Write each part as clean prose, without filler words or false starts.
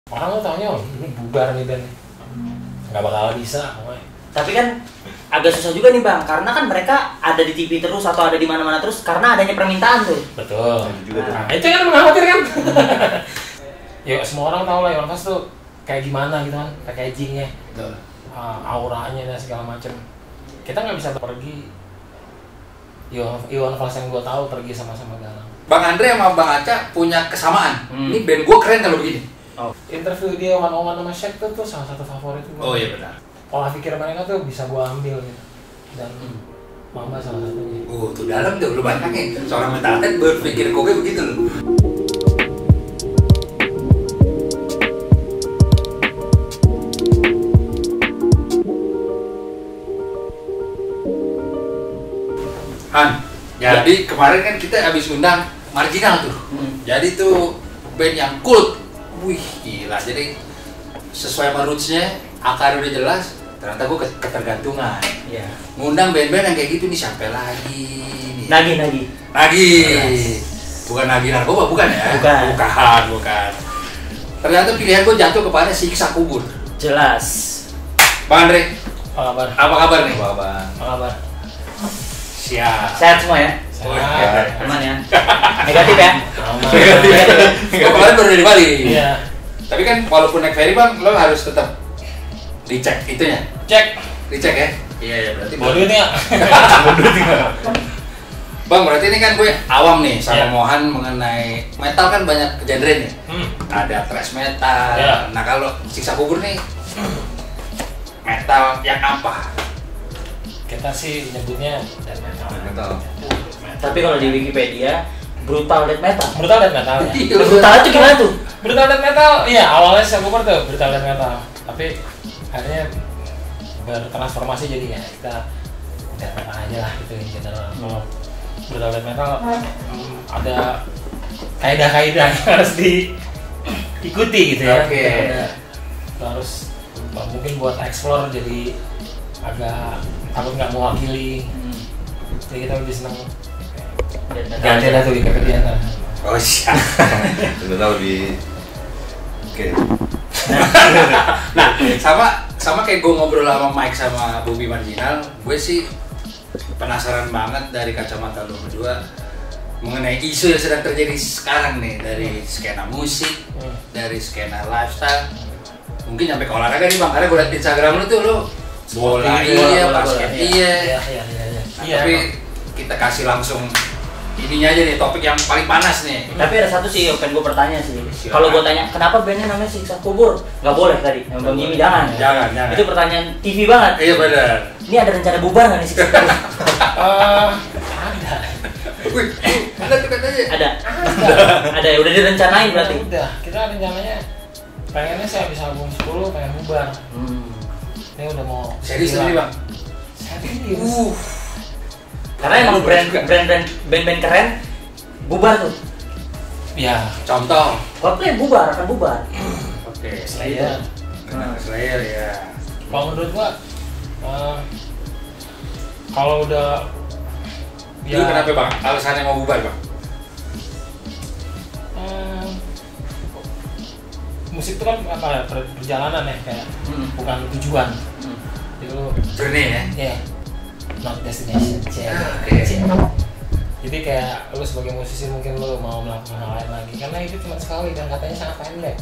Orang tuh taunya ini bubar nih band, nggak bakal bisa. Tapi kan agak susah juga nih Bang, karena kan mereka ada di TV terus atau ada di mana-mana terus karena adanya permintaan tuh. Betul. Nah, Itu kan mengkhawatirkan. Ya semua orang tahu lah Iwan Fals tuh kayak gimana gitu kan, packagingnya, auranya dan segala macem. Kita nggak bisa pergi. Iwan Fals yang gue tahu pergi sama Galang. Bang Andre sama Bang Aca punya kesamaan. Ini band gue keren kalau begini. Oh. Interview dia one-on-one sama Shaq tuh salah satu favorit gue. Oh iya benar. Pola pikir mereka tuh bisa gue ambil gitu. Dan Mamba salah satunya. Tuh dalam tuh lu bayangin. Seorang metalhead berpikir kowe begitu loh. Han, jadi kemarin kan kita habis undang Marginal tuh. Jadi tuh band yang kult. Wih gila, jadi sesuai sama roots-nya, akar udah jelas. Ternyata gue ketergantungan. Iya. Ngundang band-band yang kayak gitu nih sampai lagi nih. Nagih. Bukan nagih narkoba, bukan ya? Bukan. Ternyata pilihan gue jatuh kepada Siksa Kubur. Jelas. Bang Andre, Apa kabar? apa kabar nih? Apa kabar? Siap. Sehat semua ya? Sehat. Aman ya? Negatif ya? Aman. Gue kemarin baru dari Bali. Iya. Tapi kan walaupun naik ferry bang, lo harus tetap dicek itunya. Dicek ya? Iya berarti. Bodoh nih ya. Bang berarti ini kan gue awam nih sama Iya. Mohan mengenai metal kan banyak genre nya. Ada thrash metal. Iya. Nah kalau Siksa Kubur nih metal yang apa? Kita sih nyebutnya death metal. Tapi kalau di Wikipedia, brutal death metal. Brutal death metal ya. Brutal itu gimana tuh? Brutal death metal, iya awalnya saya Kubur tuh brutal death metal. Tapi akhirnya bertransformasi jadi ya kita death metal aja lah gitu in general. Kalau brutal death metal ada kaidah-kaidah yang harus diikuti gitu ya. Oke. Kita harus mungkin buat explore jadi agak takut nggak mewakili. Jadi kita lebih senang ganti lah tuh Wikipedia. Oh siap. Ternyata lebih oke. Nah sama kayak gue ngobrol sama Mike sama Bobby Marginal, gue sih penasaran banget dari kacamata lo berdua mengenai isu yang sedang terjadi sekarang nih, dari skena musik, dari skena lifestyle, mungkin sampai ke olahraga nih bang, karena gue liat Instagram lu tuh lo bola iya, basket iya. Tapi kita kasih langsung ininya aja nih, topik yang paling panas nih. Tapi ada satu sih yang pengen gue pertanya sih. Silakan. Kalau gue tanya, kenapa bandnya namanya Siksa Kubur? Nggak boleh tadi, yang Bang Jimmy jangan. Jangan. Itu pertanyaan TV banget. Iya benar. Ini ada rencana bubar nggak nih Siksa Kubur? Ada. Wih, ada tuh katanya. Ada, udah direncanain berarti. Udah, kita rencananya pengennya sih habis album 10 pengen bubar. Ini udah mau Serius nih bang? Serius. Karena emang band-band keren bubar tuh. Ya, Contoh. Coldplay akan bubar. Oke. Slayer. Slayer ya. Kalau menurut gua kalau udah Itu kenapa bang? Alasannya mau bubar bang? musik itu kan apa perjalanan ya, kayak bukan tujuan. Jadi lu Journey ya? ya not destination. Oke. Jadi kayak lu sebagai musisi mungkin lu mau melakukan hal lain lagi karena itu cuma sekali dan katanya sangat pendek.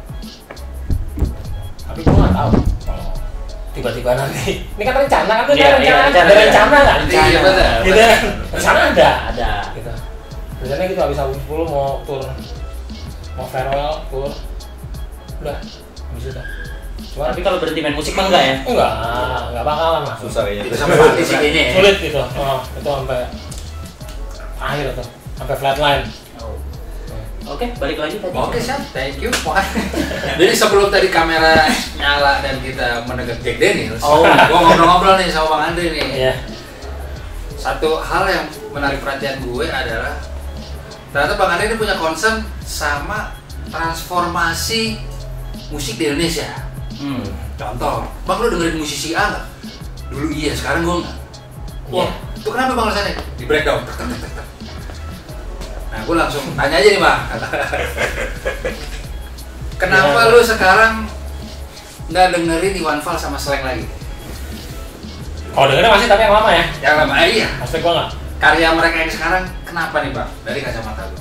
Tapi gua nggak tahu kalau tiba-tiba nanti ini kan rencana kan tuh ada rencana nggak? Iya benar. Gitu kan? Rencana ada. Ada. Gitu. Rencana gitu habis album 10 mau tour, mau farewell tour, udah habis itu. Cuma Tapi kalau berhenti main musik mah enggak ya? enggak bakalan lah. Susah kayaknya. Itu sampai mati sih kayaknya ya. Sulit gitu. Itu sampai akhir tuh, sampai flatline. Oke, balik lagi tadi. Oke siap, thank you. Jadi sebelum tadi kamera nyala dan kita mendekat Jack Daniels, gua ngobrol-ngobrol nih sama Bang Andre nih. Iya. Satu hal yang menarik perhatian gue adalah ternyata Bang Andre ini punya concern sama transformasi musik di Indonesia. Contoh, Bang lu dengerin musisi A nggak? Dulu iya, sekarang gue nggak. Wah, itu kenapa Bang alasannya? Di breakdown. Nah, gue langsung tanya aja nih Bang. Kenapa lu sekarang nggak dengerin Iwan Fals sama Slank lagi? Kalau dengerin masih tapi yang lama ya. Yang lama, iya. Maksudnya gua nggak. Karya mereka yang sekarang kenapa nih bang? Dari kacamata lu?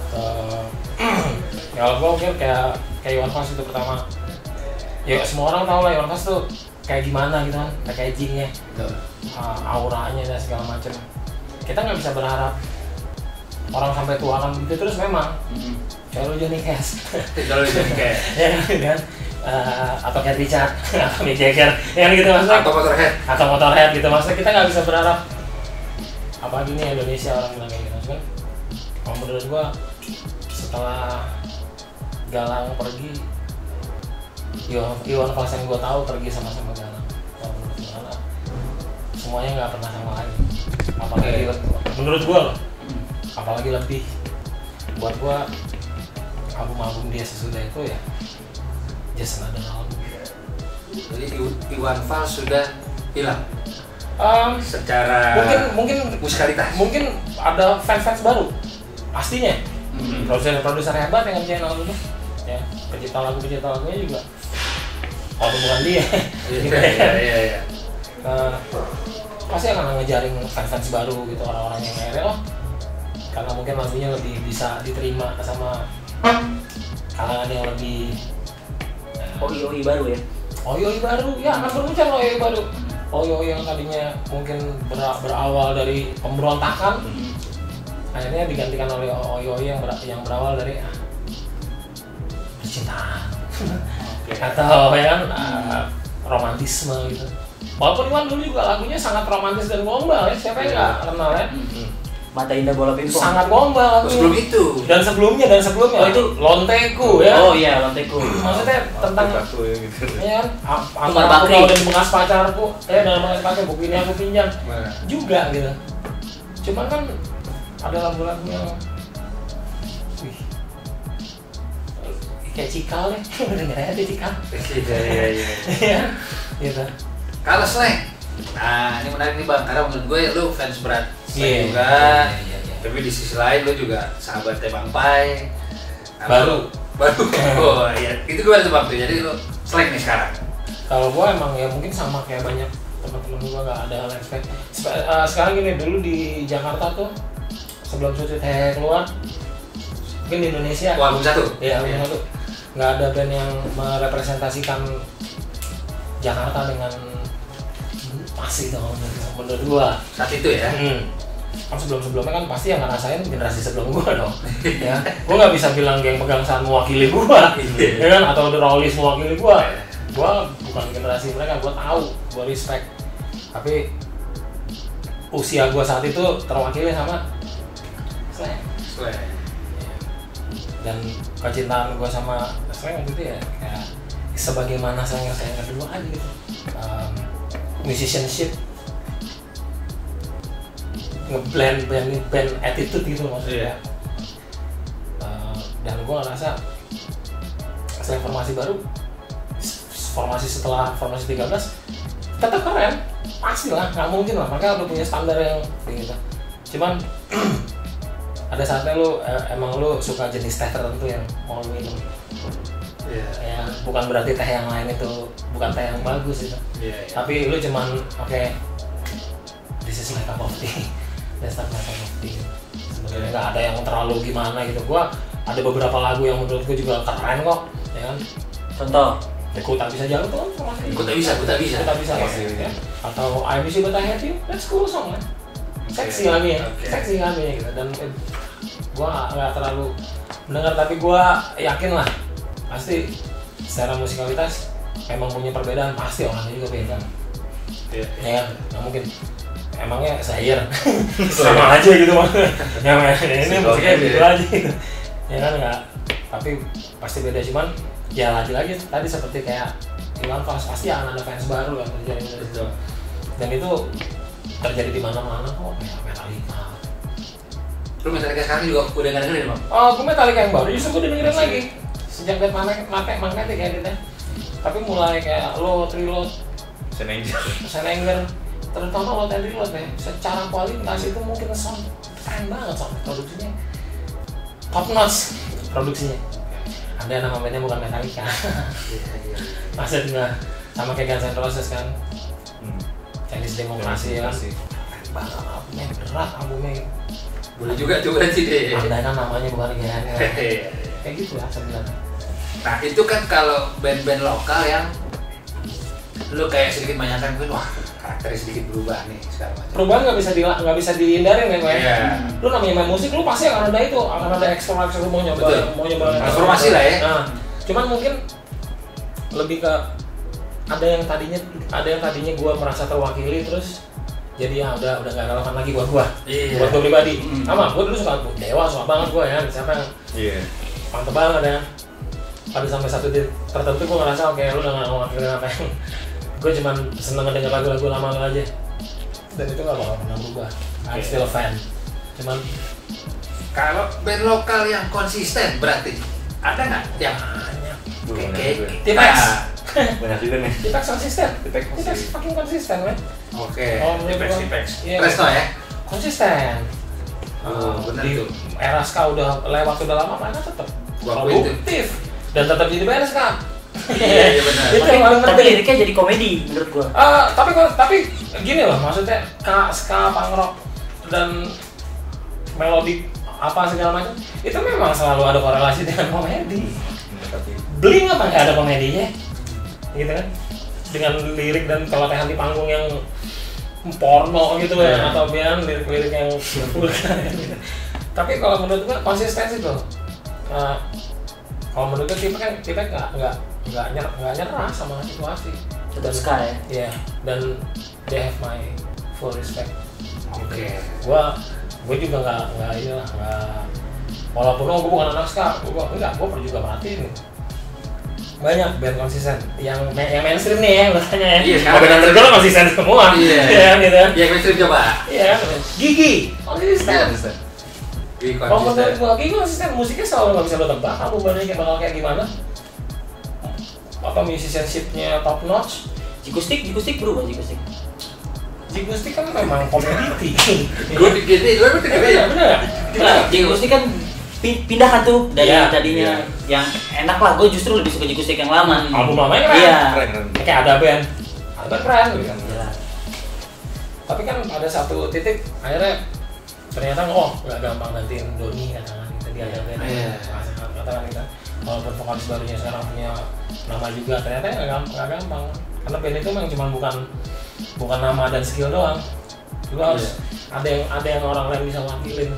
Kalau gua mungkin kayak Iwan Fals itu pertama. Ya semua orang tahu lah Iwan Fals tuh kayak gimana gitu kan, packagingnya, auranya dan segala macam. Kita nggak bisa berharap orang sampai tua akan begitu terus memang. Kalau Johnny Cash, Kalau Johnny Cash, ya kan, atau Keith Richard, atau Mick Jagger, ya kan gitu maksudnya. Atau Motorhead gitu maksudnya kita nggak bisa berharap. Apalagi nih Indonesia orang bilang kayak gitu kan. Kalau menurut gua setelah Galang pergi, Iwan Fals yang gua tahu pergi sama-sama Galang. Kalau menurut gua semuanya nggak pernah sama lagi. Apalagi menurut gua loh, apalagi lebih buat gua album-album dia sesudah itu ya just another album. Jadi Iwan Fals sudah hilang secara mungkin musikalitas. mungkin ada fans baru pastinya. Produser hebat yang ngerjain album itu ya, pencipta lagunya juga bukan dia. Iya. Pasti akan ngejaring fans baru gitu, orang-orang yang akhirnya karena mungkin lagunya lebih bisa diterima sama kalangan yang lebih OI baru ya. OI baru ya, akan bermunculan OI baru. OI yang tadinya mungkin berawal dari pemberontakan, akhirnya digantikan oleh OI yang berawal dari percintaan atau ya kan romantisme gitu. Walaupun Iwan dulu juga lagunya sangat romantis dan gombal ya, siapa yang nggak kenal ya? Mata Indah Bola Pingpong. Sangat gombal lagunya. Sebelum itu. Dan sebelumnya. Oh, itu Lonteku ya. Oh iya, Lonteku. Maksudnya tentang aku ya gitu. ya kan, Tumar aku Bakri. kau dan bekas pacarku, dalam bekas pacar buku ini aku pinjam juga gitu. Cuman kan ada lagu-lagu yang kayak Cikal deh, denger aja Cikal. Iya. Iya, gitu. Kalau Slank, nah ini menarik nih bang, karena menurut gue lu fans berat Slank juga. Iya. Tapi di sisi lain lu juga sahabatnya Bang Pai. Nah, Baru. Oh iya, itu gimana tuh bang tuh? Jadi lu Slank nih sekarang. Kalau gua emang ya mungkin sama kayak banyak teman-teman gua nggak ada hal expect. Sekarang gini, dulu di Jakarta tuh sebelum Suci Teh keluar, mungkin di Indonesia. Album satu. Iya, album satu. Nggak ada band yang merepresentasikan Jakarta dengan pas gitu menurut gua. Saat itu ya. Kan sebelumnya kan pasti yang ngerasain generasi sebelum gua dong. Ya, gua nggak bisa bilang Geng Pegangsaan mewakili gua, ya kan, atau The Rollies mewakili gua. Gua bukan generasi mereka, gua tahu, gua respect. Tapi usia gua saat itu terwakili sama Slank. Dan kecintaan gua sama Slank waktu itu ya kayak sebagaimana Slank yang kedua aja gitu. Musicianship, ngeblend band attitude gitu maksudnya. Dan gue ngerasa setelah formasi setelah formasi 13 tetap keren, pastilah, nggak mungkin lah, mereka udah punya standar yang gitu. Cuman ada saatnya emang lu suka jenis teh tertentu yang mau lu minum. Ya, bukan berarti teh yang lain itu bukan teh yang bagus gitu. Tapi lu cuman this is my cup of tea. That's not my cup of tea. Sebenarnya nggak ada yang terlalu gimana gitu. Gua ada beberapa lagu yang menurut gua juga keren kok, ya kan. Contoh, Ku Tak Bisa Jauh tuh sama Ku Tak Bisa. Ya. Atau I Miss You But I Hate You, that's cool song kan. Seksi lagunya, gitu. Dan gua nggak terlalu mendengar, tapi gua yakin lah pasti secara musikalitas memang punya perbedaan, pasti orangnya juga beda. Ya kan, nggak mungkin. Emangnya saya sama aja gitu maksudnya. Ini musiknya gitu aja gitu. Ya kan nggak, tapi pasti beda. Cuman ya lagi-lagi tadi seperti kayak Iwan Fals, pasti akan ada fans baru yang terjadi dari situ. Dan itu terjadi di mana-mana kok, kayak Metallica. Lu Metallica sekarang juga udah nggak dengerin bang? Oh, gue Metallica yang baru justru gue dengerin lagi. Sejak Death Magnetic kayak gitu. Tapi mulai kayak Triload, Senenger, terutama Load and Reload ya. Secara kualitas itu mungkin keren banget, soalnya produksinya top notch produksinya. ada nama bandnya bukan Metallica. Maksud gua sama kayak Guns N' Roses kan. Chinese Democracy kan. Banget albumnya berat albumnya. Boleh juga tuh berarti deh. Andai kan namanya bukan Gen. Kayak gitu lah sebenarnya. Nah itu kan kalau band-band lokal yang lu kayak sedikit banyakkan mungkin wah karakternya sedikit berubah nih segala macam. Perubahan nggak bisa dihindarin kan, Iya. Lu namanya main musik, lu pasti akan ada itu, akan ada ekstra lu mau nyoba, Betul. mau nyoba Transformasi lah ya. Nah, cuman mungkin lebih ke ada yang tadinya gua merasa terwakili terus jadi ya udah nggak relevan lagi buat gua. Iya. Buat gua pribadi. Sama gua dulu suka Dewa, suka banget gua ya, siapa yang mantep banget ya. Pada sampai satu titik tertentu gue ngerasa oke lu udah gak mewakilin apa yang gue cuman seneng ngedenger lagu-lagu lama lu aja dan itu gak bakal pernah berubah. I'm still a fan. Cuman Kalau band lokal yang konsisten berarti ada nggak yang kayak T-Pex. Banyak juga nih. T-Pex konsisten. T-Pex T-Pex fucking konsisten men. Oke. T-Pex. Iya, Presto ya. konsisten. Benar Di tuh. era ska udah lewat udah lama mana tetap Gua akuin tuh. produktif dan tetap jadi band ska. Iya benar. Itu yang paling Tapi penting. liriknya jadi komedi menurut gua. Tapi gini loh, maksudnya ska, punk rock dan melodi apa segala macam itu memang selalu ada korelasi dengan komedi. Bling apa nggak ada komedinya, gitu kan? Dengan lirik dan celotehan di panggung yang porno gitu ya, atau biar lirik-lirik yang vulgar gitu. Tapi kalau menurut gua konsistensi tuh. Kalau menurut gue T-Pex nggak nyerah sama situasi. Tetap ska ya. Iya, dan they have my full respect. Oke. Gue juga nggak inilah nggak. Walaupun gue bukan anak ska, gue juga perhatiin. Banyak band konsisten yang mainstream nih ya, bertanya ya. Iya, sekarang band underground konsisten semua. Iya. Iya, gitu. Ya mainstream coba. Iya, Gigi konsisten. Kalau menurut Konsisten. gua Gigi konsisten, musiknya selalu nggak bisa lo tebak. Aku bakal kayak gimana? Apa musicianship-nya top notch? Jikustik berubah Jikustik. Jikustik kan memang komoditi. Gue gini, gue betul Bener nggak? Nah, Jikustik kan pindah kan tuh dari Iya, tadinya yang enak lah. Gue justru lebih suka Jikustik yang lama. Album lamanya keren. Iya. Keren. Kayak ada band keren gitu kan. Iya. Tapi kan ada satu titik akhirnya ternyata nggak gampang gantiin Doni katakan tadi ada band katakan kita walaupun vokalis barunya sekarang punya nama juga ternyata nggak gampang karena band itu memang cuma bukan nama dan skill doang. Lu harus ada yang orang lain bisa wakilin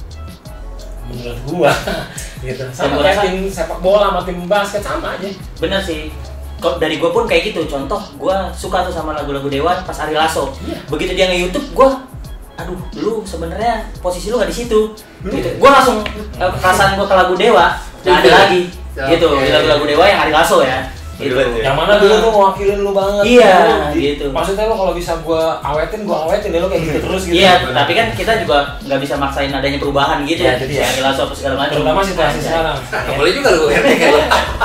menurut gua gitu. Sama kayak tim sepak bola sama tim basket sama aja. Bener sih. Kok dari gue pun kayak gitu. Contoh, gue suka tuh sama lagu-lagu Dewa pas Ari Lasso. Begitu dia nge-YouTube, gue aduh, lu sebenarnya posisi lu gak di situ. Gitu. Gue langsung perasaan gue ke lagu Dewa nggak ada lagi. Gitu, di lagu-lagu Dewa yang Ari Lasso ya. Gitu. Yang mana dulu tuh mewakilin lu banget. Iya, gitu. Maksudnya lu kalau bisa gua awetin deh lu kayak gitu terus gitu. Iya, tapi kan kita juga nggak bisa maksain adanya perubahan gitu. Iya, jadi ya. Ari Lasso apa segala macam. Terutama situasi sekarang. Boleh juga lu kayak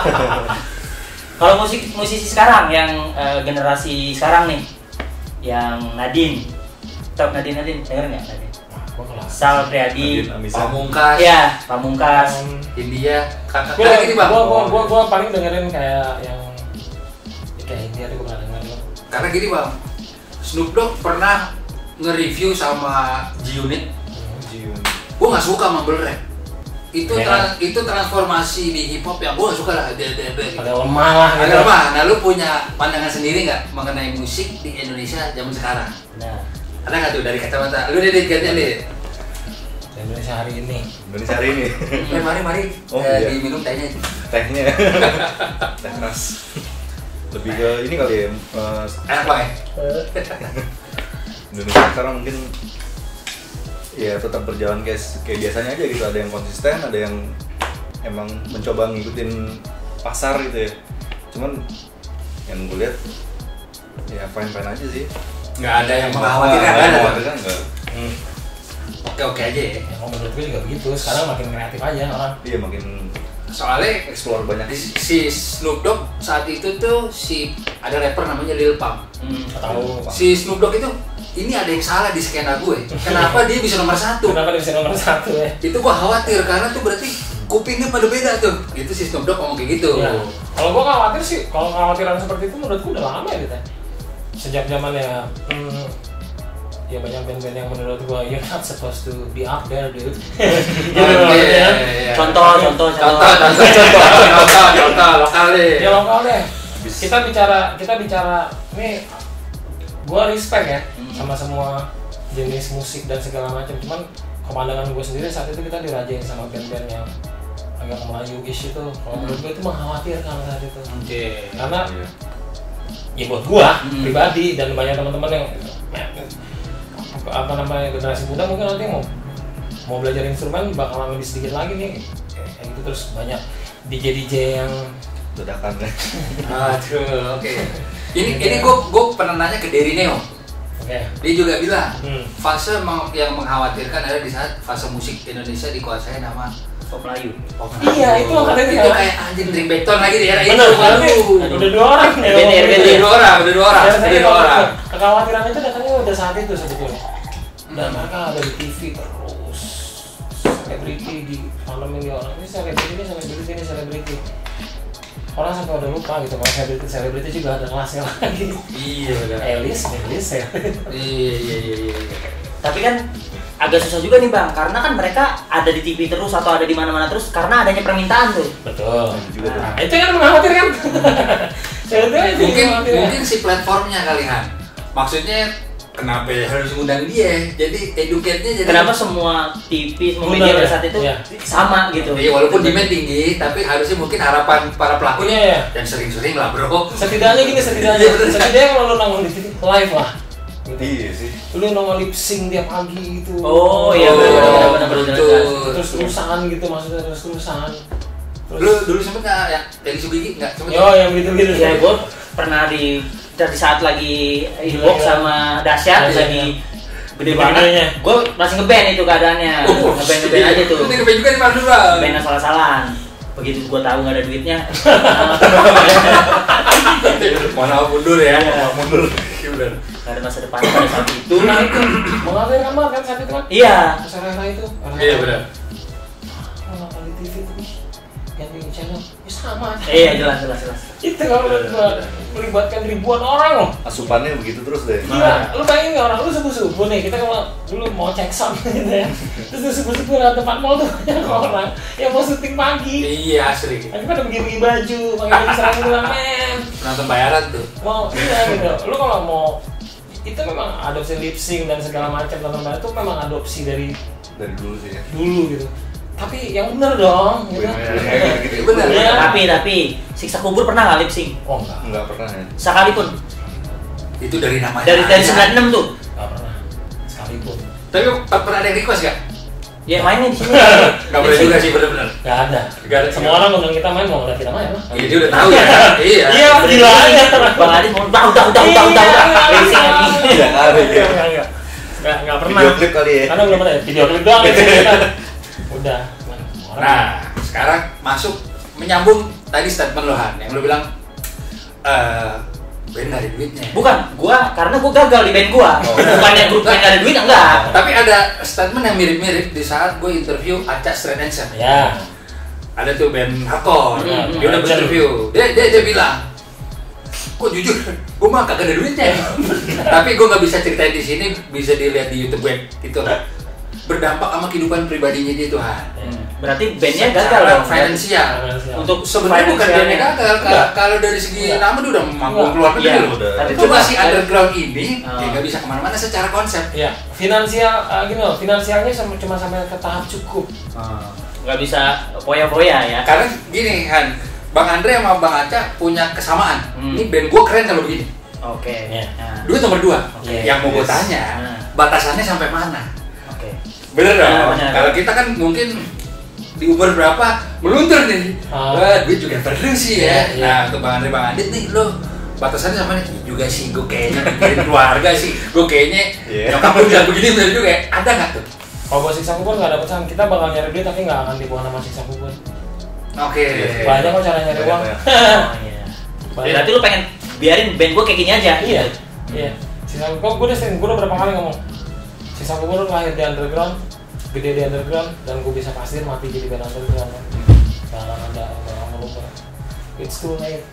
Kalau musisi sekarang yang generasi sekarang nih, yang Nadine, top Nadine denger nggak Nadine? Sal Priadi, Pamungkas, ya Pamungkas, India, kakak ini bang. Gua paling dengerin kayak yang kayak India tuh gua pernah dengerin. Karena gini bang, Snoop Dogg pernah nge-review sama G-Unit. Gue nggak suka mumble rap. Itu itu transformasi di hip hop yang gue nggak suka lah. Ada lemah lah. Ada lemah. Nah lu punya pandangan sendiri nggak mengenai musik di Indonesia zaman sekarang? nah, Ada nggak tuh dari kacamata? Lu deh gantian deh. Indonesia hari ini. Mari. Oh, iya. Diminum tehnya. Tehnya. Teh keras. Lebih ke ini kali ya. Enak bang ya? Indonesia sekarang mungkin ya tetap berjalan kayak biasanya aja gitu. Ada yang konsisten, ada yang emang mencoba ngikutin pasar gitu ya. Cuman yang gue lihat ya fine aja sih. Nggak ada yang mengkhawatirkan kan? Enggak. Oke aja ya. Ya kalau menurut gue juga begitu. Sekarang makin kreatif aja orang. Iya makin Soalnya explore banyak. si Snoop Dogg saat itu tuh ada rapper namanya Lil Pump. Tahu. Si Snoop Dogg itu ini ada yang salah di skena gue. Kenapa dia bisa nomor 1? Kenapa dia bisa nomor 1 ya? Itu gua khawatir karena tuh berarti kupingnya pada beda tuh. Itu si Snoop Dogg ngomong kayak gitu. Ya. Kalau gua khawatir sih, kalau khawatiran seperti itu menurutku udah lama ya kita. Sejak zamannya ya banyak band-band yang menurut gua you're not supposed to be up there, dude. Contoh lokal deh. Ya lokal deh. Kita bicara nih, gua respect ya sama semua jenis musik dan segala macam. Cuman kepandangan gue sendiri saat itu kita dirajain sama band-band yang agak Melayu-ish itu. Kalau menurut gue itu mengkhawatirkan saat itu. Karena ya buat gua pribadi dan banyak teman-teman yang generasi muda mungkin nanti mau belajar instrumen bakalan lebih sedikit lagi nih. Kayak gitu terus banyak DJ yang ledakan ya. Aduh, oke. Ini gue pernah nanya ke Dery Neo. Dia juga bilang fase yang mengkhawatirkan ada di saat fase musik Indonesia dikuasai nama pop Melayu. Iya, itu katanya itu kayak anjing ringbackton lagi di era itu. Udah 2 orang ya. Udah dua orang. Kekhawatiran itu datangnya udah saat itu sebetulnya. Dan mereka ada di TV terus. Selebriti di tanam ini orang ini selebriti. Orang sampai udah lupa gitu, kalau selebriti juga ada kelasnya lagi. Iya benar. Elis ya. Iya. Tapi kan agak susah juga nih Bang, karena kan mereka ada di TV terus atau ada di mana-mana terus karena adanya permintaan tuh. Betul. Nah, itu kan mengkhawatirkan. Mungkin si platformnya kali Han. Maksudnya kenapa harus ngundang dia? Jadi educate-nya jadi kenapa semua TV, semua media pada saat itu sama gitu. Iya, walaupun demand tinggi, tapi harusnya mungkin harapan para pelakunya yang sering-sering lah bro. Setidaknya kalau lu nongol di TV live lah. Gitu. Iya sih. Lu nongol lip sync tiap pagi gitu. Oh iya benar. Terus-terusan gitu maksudnya terus-terusan. Lu dulu sempet nggak yang dari Sugigi nggak? Yang gitu. Ya gue pernah di saat lagi inbox sama Dahsyat lagi gede banget. Gue masih ngeband itu keadaannya. Ngeband aja tuh. Itu ngeband juga di Madura. Band asal-asalan. Begitu gue tahu nggak ada duitnya. Mana mundur ya? Mundur. Nggak ada masa depan pada saat itu. Nah itu mengkhawatirkan banget kan saat itu kan? Iya. Era itu. Iya benar. Kalau di TV itu ganti channel, ya sama. Iya jelas. Itu kalau melibatkan ribuan orang loh. Asupannya begitu terus deh. Gila, lu bayangin nggak orang lu subuh-subuh nih, kita kalau dulu mau cek sound gitu ya. Terus subuh-subuh lewat tempat mall tuh banyak orang yang mau syuting pagi. Iya asli. Tapi pada bagi baju, pakai seragam bilang men. Nonton bayaran tuh. Mau gitu. Lu kalau mau itu memang adopsi lip sync dan segala macam nonton bayaran itu memang adopsi dari dulu sih ya. Dulu gitu. Tapi yang bener dong, gitu. Bener. Ya. Tapi siksa kubur pernah nggak lip sync? Oh enggak pernah ya. Sekalipun. Itu dari namanya. Dari 96 tuh. Enggak pernah. Sekalipun. Tapi pernah ada yang request nggak? Ya mainnya di sini. Nggak boleh juga sih bener-bener. Nggak ada. Semua orang undang kita main mau ngeliat kita main lah. Iya dia udah tahu ya. Iya. Iya gila aja. Bang Adi mau udah. Racing lagi. Nggak pernah. Video klip kali ya. Karena belum ada video klip doang. Udah. Nah, sekarang masuk menyambung tadi statement lo Han, yang lo bilang band nggak ada duitnya. Bukan, karena gua gagal di band gua. Bukannya grup band nggak ada duit, enggak. Tapi ada statement yang mirip-mirip di saat gue interview Aca Straight Answer. Ya. Ada tuh band hardcore, dia udah interview. Dia bilang, kok jujur, gue mah kagak ada duitnya. Tapi gue nggak bisa ceritain di sini, bisa dilihat di YouTube gue. Itu berdampak sama kehidupan pribadinya dia Tuhan. Berarti bandnya gagal dong. Finansial. Untuk sebenarnya bukan bandnya gagal. Kalau dari segi nama dia udah manggung keluar negeri loh. Tapi cuma si underground ini dia nggak bisa kemana-mana secara konsep. Iya. Finansial gini loh. Finansialnya cuma sampai ke tahap cukup. Nggak bisa foya-foya ya. Karena gini Han, Bang Andre sama Bang Aca punya kesamaan. Ini band gue keren kalau begini. Oke. Duit nomor 2. Yang mau gue tanya, batasannya sampai mana? Bener dong. Kalau kita kan mungkin di umur berapa meluntur nih. Duit juga perlu sih ya. Nah, untuk Bang Andre Bang Adit nih lo batasannya sama nih juga sih gue kayaknya mikirin keluarga sih. Gue kayaknya nyokap gue bilang begini bener juga. Ada nggak tuh? Kalau buat siksa kubur nggak dapet sama kita bakal nyari duit tapi nggak akan dibuang sama siksa kubur. Oke. Banyak kok cara nyari uang. Berarti lu pengen biarin band gue kayak gini aja? Iya. Siksa kubur gue udah berapa kali ngomong. Siksa kubur lahir di underground gede di underground dan gue bisa pastiin mati jadi band underground kan. Gak akan ada orang melumpuh. It's too late.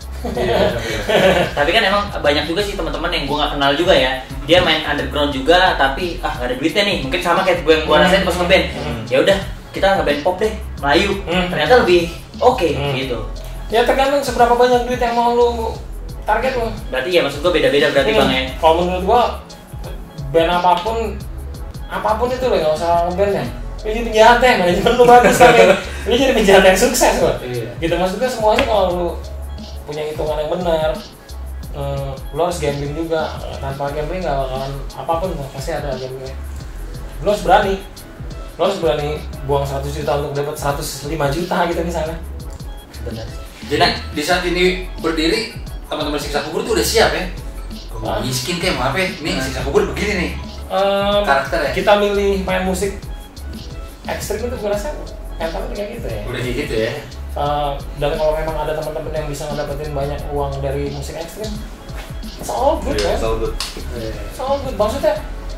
Tapi kan emang banyak juga sih teman-teman yang gue nggak kenal juga ya. Dia main underground juga, tapi gak ada duitnya nih. Mungkin sama kayak gue yang gue rasain pas ngeband. Ya udah, kita ngeband pop deh, Melayu. Ternyata lebih oke gitu. Ya tergantung seberapa banyak duit yang mau lu target lu. Berarti ya maksud gue beda-beda berarti bang ya. Kalau menurut gua band apapun itu loh, nggak usah ngeband ya. Lu jadi penjahat ya, manajemen lu bagus tapi lu jadi penjahat yang sukses loh. Gitu maksudnya semuanya kalau lu punya hitungan yang benar, lu harus gambling juga. Tanpa gambling nggak bakalan apapun, pasti ada gambling. Lu harus berani buang 100 juta untuk dapat 105 juta gitu misalnya. Benar. Jadi di saat ini berdiri, teman-teman Siksa Kubur tuh udah siap ya? Miskin kayak mau apa ya? Nih Siksa Kubur begini nih karakternya. Kita milih main musik ekstrim itu gue rasa mentalnya kayak gitu ya. Udah kayak gitu ya. Dan kalau memang ada teman-teman yang bisa ngedapetin banyak uang dari musik ekstrim, it's all good kan? It's all good. It's all good. Maksudnya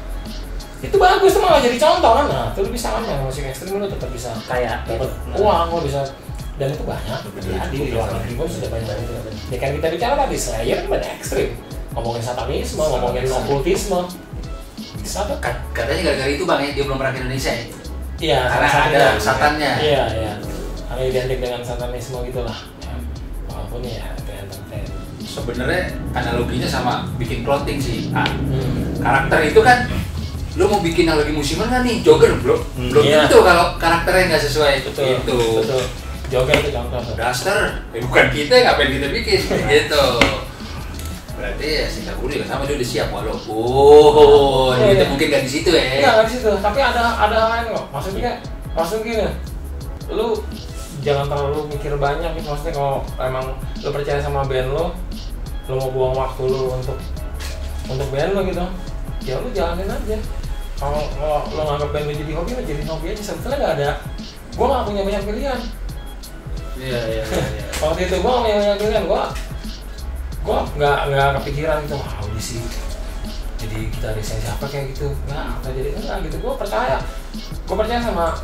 itu bagus tuh, malah jadi contoh kan. Nah, tuh lu bisa kan yang musik ekstrim lu tetap bisa Kayak dapat uang, lu bisa, dan itu banyak terjadi di luar negeri pun sudah banyak itu. Ya kan kita bicara tadi Slayer kan banyak ekstrim, ngomongin satanisme, ngomongin okultisme, bisa tuh. Katanya gara-gara itu bang ya, dia belum pernah ke Indonesia ya? Iya, Karena ada satannya. Iya, karena identik dengan satanisme gitulah. Ya, walaupun ya entertain. Sebenarnya analoginya sama bikin clothing sih. Karakter itu kan, lu mau bikin yang lagi musiman kan nih, jogger belum Iya. tentu kalau karakternya nggak sesuai Betul. itu. Betul. Jogger itu contoh. Daster, bukan kita, ngapain kita bikin gitu. Berarti ya Siksa Kubur juga sama, dia udah siap walaupun Iya. itu mungkin nggak di situ ya. Nggak di situ, tapi ada hal lain kok. Maksudnya gini, lu jangan terlalu mikir banyak gitu. Maksudnya kalau emang lu percaya sama band lu mau buang waktu lu untuk band lu gitu, ya lu jalanin aja. Kalau lu nganggap band lu jadi hobi aja. Sebetulnya nggak ada, gua nggak punya banyak pilihan. Iya. Waktu itu gua nggak punya banyak pilihan, gua nggak kepikiran itu audisi jadi gitarisnya siapa kayak gitu, nggak jadi enggak gitu. Gua percaya sama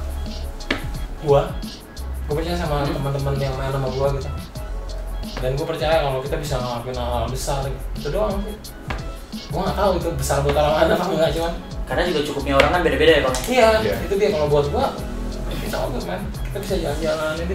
teman-teman yang main sama gua gitu, dan gua percaya kalau kita bisa ngelakuin hal besar gitu doang sih. Gua nggak tahu itu besar buat orang mana apa enggak, cuman karena juga cukupnya orang kan beda-beda ya bang. iya. Iya. Itu dia kalau buat gua kita bagus man, kita bisa jalan-jalan ini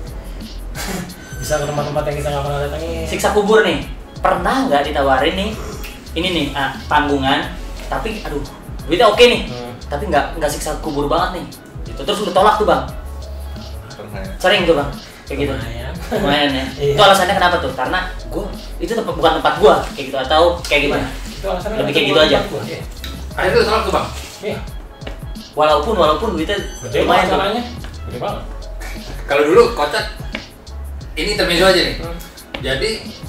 bisa ke tempat-tempat yang kita nggak pernah datangin. Siksa Kubur nih, pernah nggak ditawarin nih ini nih panggungan, tapi aduh duitnya oke nih, tapi nggak siksa kubur banget nih gitu, terus udah tolak tuh bang? Pernah ya. Sering tuh bang kayak gitu. Lumayan ya. Iya. Itu alasannya kenapa tuh? Karena itu bukan tempat gua kayak gitu, atau kayak gitu. Itu alasannya Lebih kayak gitu aja. Iya. Akhirnya lu tolak tuh bang. Iya. Walaupun duitnya Gede lumayan tuh. masalahnya. Gede banget. Kalau dulu kocak, ini intermezzo aja nih. Jadi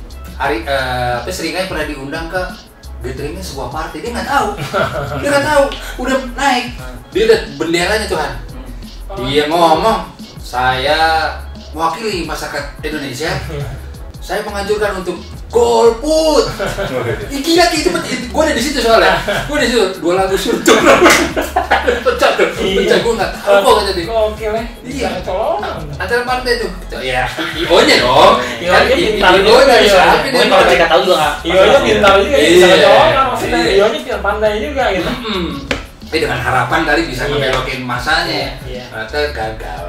Seringai pernah diundang ke gatheringnya sebuah party, dia nggak tahu, udah naik, dia lihat benderanya Tuhan, dia ngomong, saya mewakili masyarakat Indonesia, saya menganjurkan untuk golput. Gila gitu, gue ada di situ soalnya, gue di situ 2 lagu suntuk, pecah gue nggak tahu kok kata dia. Oke lah, Iya. bisa colongan. Antara partai itu, ya IO-nya dong, IO-nya pintar juga, IO-nya bisa IO-nya. tapi Mungkin kalau mereka tahu juga nggak. Ionya pintar juga, bisa Iya. colongan maksudnya. Iya. Ionya pintar pandai juga gitu. Tapi dengan harapan kali bisa Iya. ngebelokin masanya, Iya. ternyata gagal.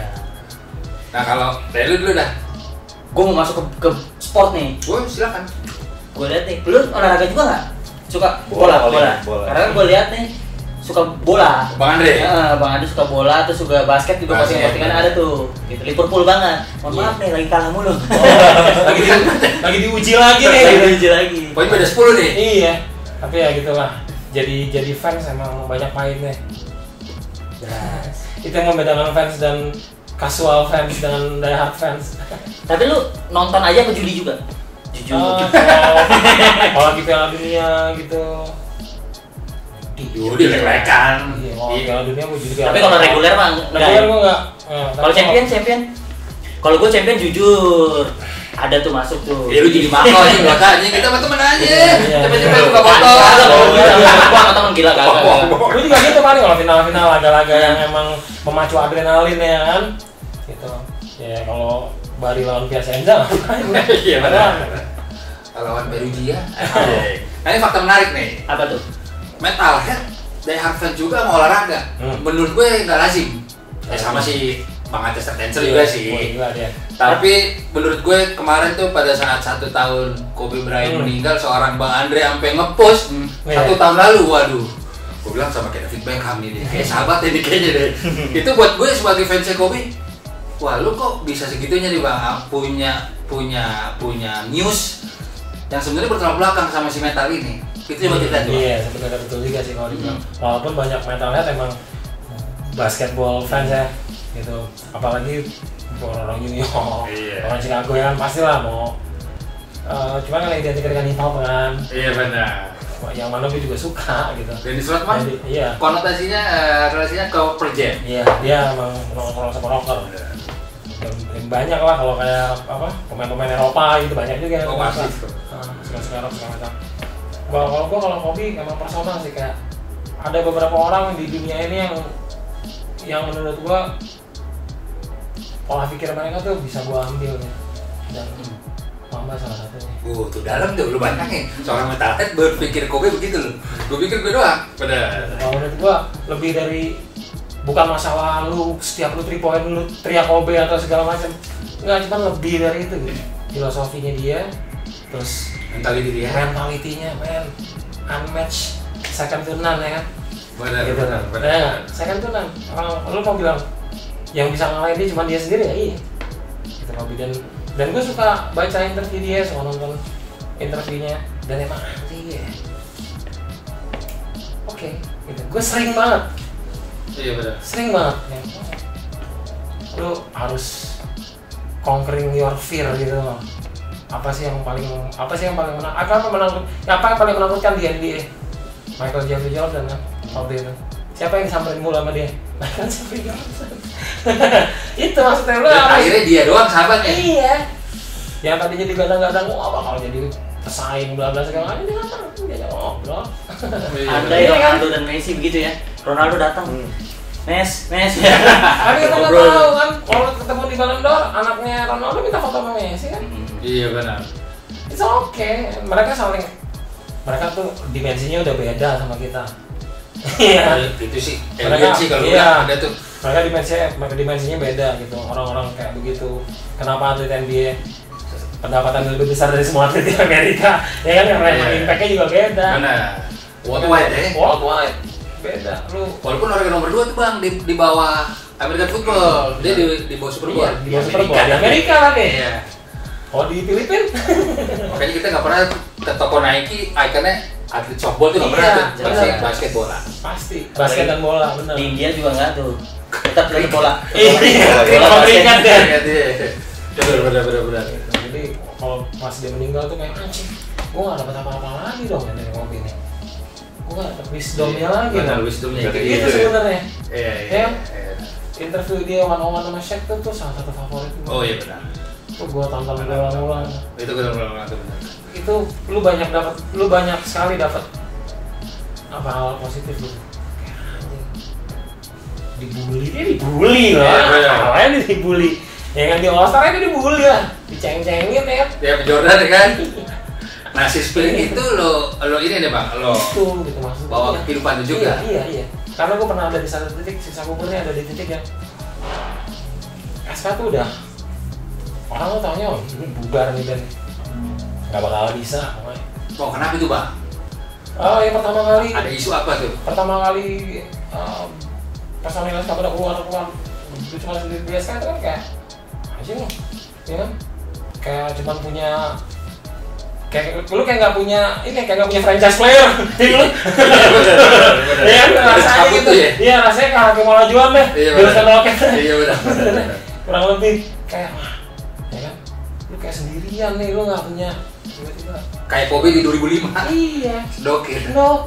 Nah kalau dari lu dulu dah, Gue mau masuk ke sport nih. silakan. Gue lihat nih, lu olahraga juga nggak? Suka Bola. bola. Karena gue lihat nih suka bola. Bang Andre. Bang Andre suka bola, terus juga basket juga postingan ada tuh. Gitu. Liverpool banget. Mohon maaf nih lagi kalah mulu. Lagi diuji lagi nih. Lagi lagi. Poin beda 10 nih. Iya. Tapi ya gitulah. Jadi fans emang banyak pahitnya. Jelas. Itu yang membedakan fans dan casual fans dengan diehard fans. Tapi lu nonton aja apa judi juga? Jujur. Kalau lagi Piala Dunia gitu. Judi lek-lekan. Iya, kalau Piala Dunia gue judi. Tapi kalau reguler mah enggak. Reguler gue enggak. Kalau champion? Kalau gue champion jujur. Ada tuh masuk tuh. Ya lu jadi makau aja belakangnya, kita sama temen aja. Iya. Cepet-cepet buka botol. Gua sama temen gila kagak. Gue juga gitu kali kalau final-final laga-laga yang emang memacu adrenalin ya kan. Gitu. Ya kalau Bari lawan Piacenza Iya benar. Lawan Perugia. Nah ini fakta menarik nih. Apa tuh? Metalhead dari hard fans juga mau olahraga. Menurut gue nggak lazim. Ya sama si Bang Ates Tenser juga sih. Gila dia. Tapi menurut gue kemarin tuh pada saat 1 tahun Kobe Bryant meninggal, seorang Bang Andre sampai nge-post 1 tahun lalu, waduh. Gue bilang sama kayak David Beckham nih, kayak sahabat ini kayaknya deh. Itu buat gue sebagai fansnya Kobe, wah lu kok bisa segitunya nih Bang, punya news yang sebenarnya bertolak belakang sama si metal ini. Itu coba cerita tuh. Iya, sebenarnya betul juga sih kalau dibilang. Walaupun banyak metalhead emang basketball fans ya, gitu. Apalagi orang New York, orang Chicago ya kan pastilah mau. Cuma kan identik dengan hip hop kan. Iya benar. Yang mana gue juga suka gitu. Dennis Rodman, iya. Konotasinya relasinya ke Pearl Jam. Iya, dia emang nongkrong sama rocker. Dan banyak lah kalau kayak apa pemain-pemain Eropa itu banyak juga. Oh pasti. Suka rock suka metal. Kalau Kobe emang personal sih, kayak ada beberapa orang di dunia ini yang menurut gua pola pikir mereka tuh bisa gua ambil ya. Dan Mamba salah satunya. Tuh dalam tuh lu banyak nih. Seorang metalhead berpikir Kobe begitu loh. Gua pikir gue doang. Benar. Kalau menurut gua lebih dari bukan masalah lu setiap lu 3 point lu teriak Kobe atau segala macam. Enggak, cuma lebih dari itu gitu. Filosofinya dia, terus mentalitinya man, unmatched, second to none ya kan. Benar. Nah, second to none. Lu mau bilang yang bisa ngalahin dia cuma dia sendiri ya? Iya. Gitu Kobe, dan gue suka baca interview dia, suka nonton interviewnya, dan emang anjing ya. Oke, gitu. Gue sering banget. Iya benar. Sering banget. Ya. Lu harus conquering your fear gitu loh. Apa yang paling menakutkan di NBA? Michael Jordan kan, waktu itu. Siapa yang disamperin mulu sama dia? Michael Jordan. Itu maksudnya lu. Akhirnya dia doang sahabatnya. Iya. Yang tadinya digadang-gadang, apa kalau jadi pesaing bla bla segala macam, dia datang, dia ngobrol. Andai Ronaldo dan Messi begitu ya. Ronaldo datang. Mes. Tapi kita nggak tahu kan, kalau ketemu di Ballon d'Or, anaknya Ronaldo minta foto sama Messi kan? Iya benar. It's okay, mereka tuh dimensinya udah beda sama kita. Iya. Itu sih. Mereka sih kalau iya, ada tuh. Mereka dimensinya beda gitu. Orang-orang kayak begitu. Kenapa atlet NBA pendapatan lebih besar dari semua atlet di Amerika? Ya kan, karena impact-nya juga beda. Benar. Worldwide ya. Worldwide. Beda. Lu walaupun orang nomor 2 tuh Bang di bawah American football, dia di bawah Super Bowl. Di bawah Super Bowl di Amerika kan ya. Iya. Oh di Filipina. Makanya kita nggak pernah ke toko Nike, ikonnya atlet softball tuh nggak pernah tuh, pasti basket bola. Pasti. Basket dan bola, benar. Di India juga nggak tuh. Tetap bola. Bola berikat deh. Benar. Jadi kalau pas dia meninggal tuh kayak anjing, gua nggak dapat apa-apa lagi dong dari Kobe ini. Gua nggak dapat wisdomnya lagi. Benar, wisdomnya itu sebenarnya. Iya. Interview dia one-on-one sama Shaq tuh salah satu favorit. Oh iya benar. Tuh gua tonton berulang-ulang. Itu benar-benar benar. Itu lu banyak sekali dapat apa hal positif gitu. Dibully lah. Awalnya dia dibully. Ya kan di All-Star dia dibully lah. Diceng-cengin ya. Ya Jordan kan. Nah si spirit itu lo ini deh Bang, lo itu gitu maksudnya. Bawa kehidupan itu juga. Iya. Karena gua pernah ada di satu titik, sisa kuburnya ada di titik yang SK tuh udah orang tuh taunya ini bubar nih dan nggak bakal bisa. Oh kenapa itu Bang? Oh ya pertama kali. Ada isu apa tuh? Pertama kali personil SK pada keluar itu cuma sendiri di SK itu kan kayak anjing, ya kan? Kayak cuma punya lu kayak nggak punya franchise player, lu. Iya rasanya gitu. Iya rasanya kayak Hakim Olajuwon deh. Terus Rocket. Iya benar. Kurang lebih kayak ya kan, lu kayak sendirian nih, lu nggak punya tiba-tiba. Kayak Kobe di 2005. Iya. Dokir.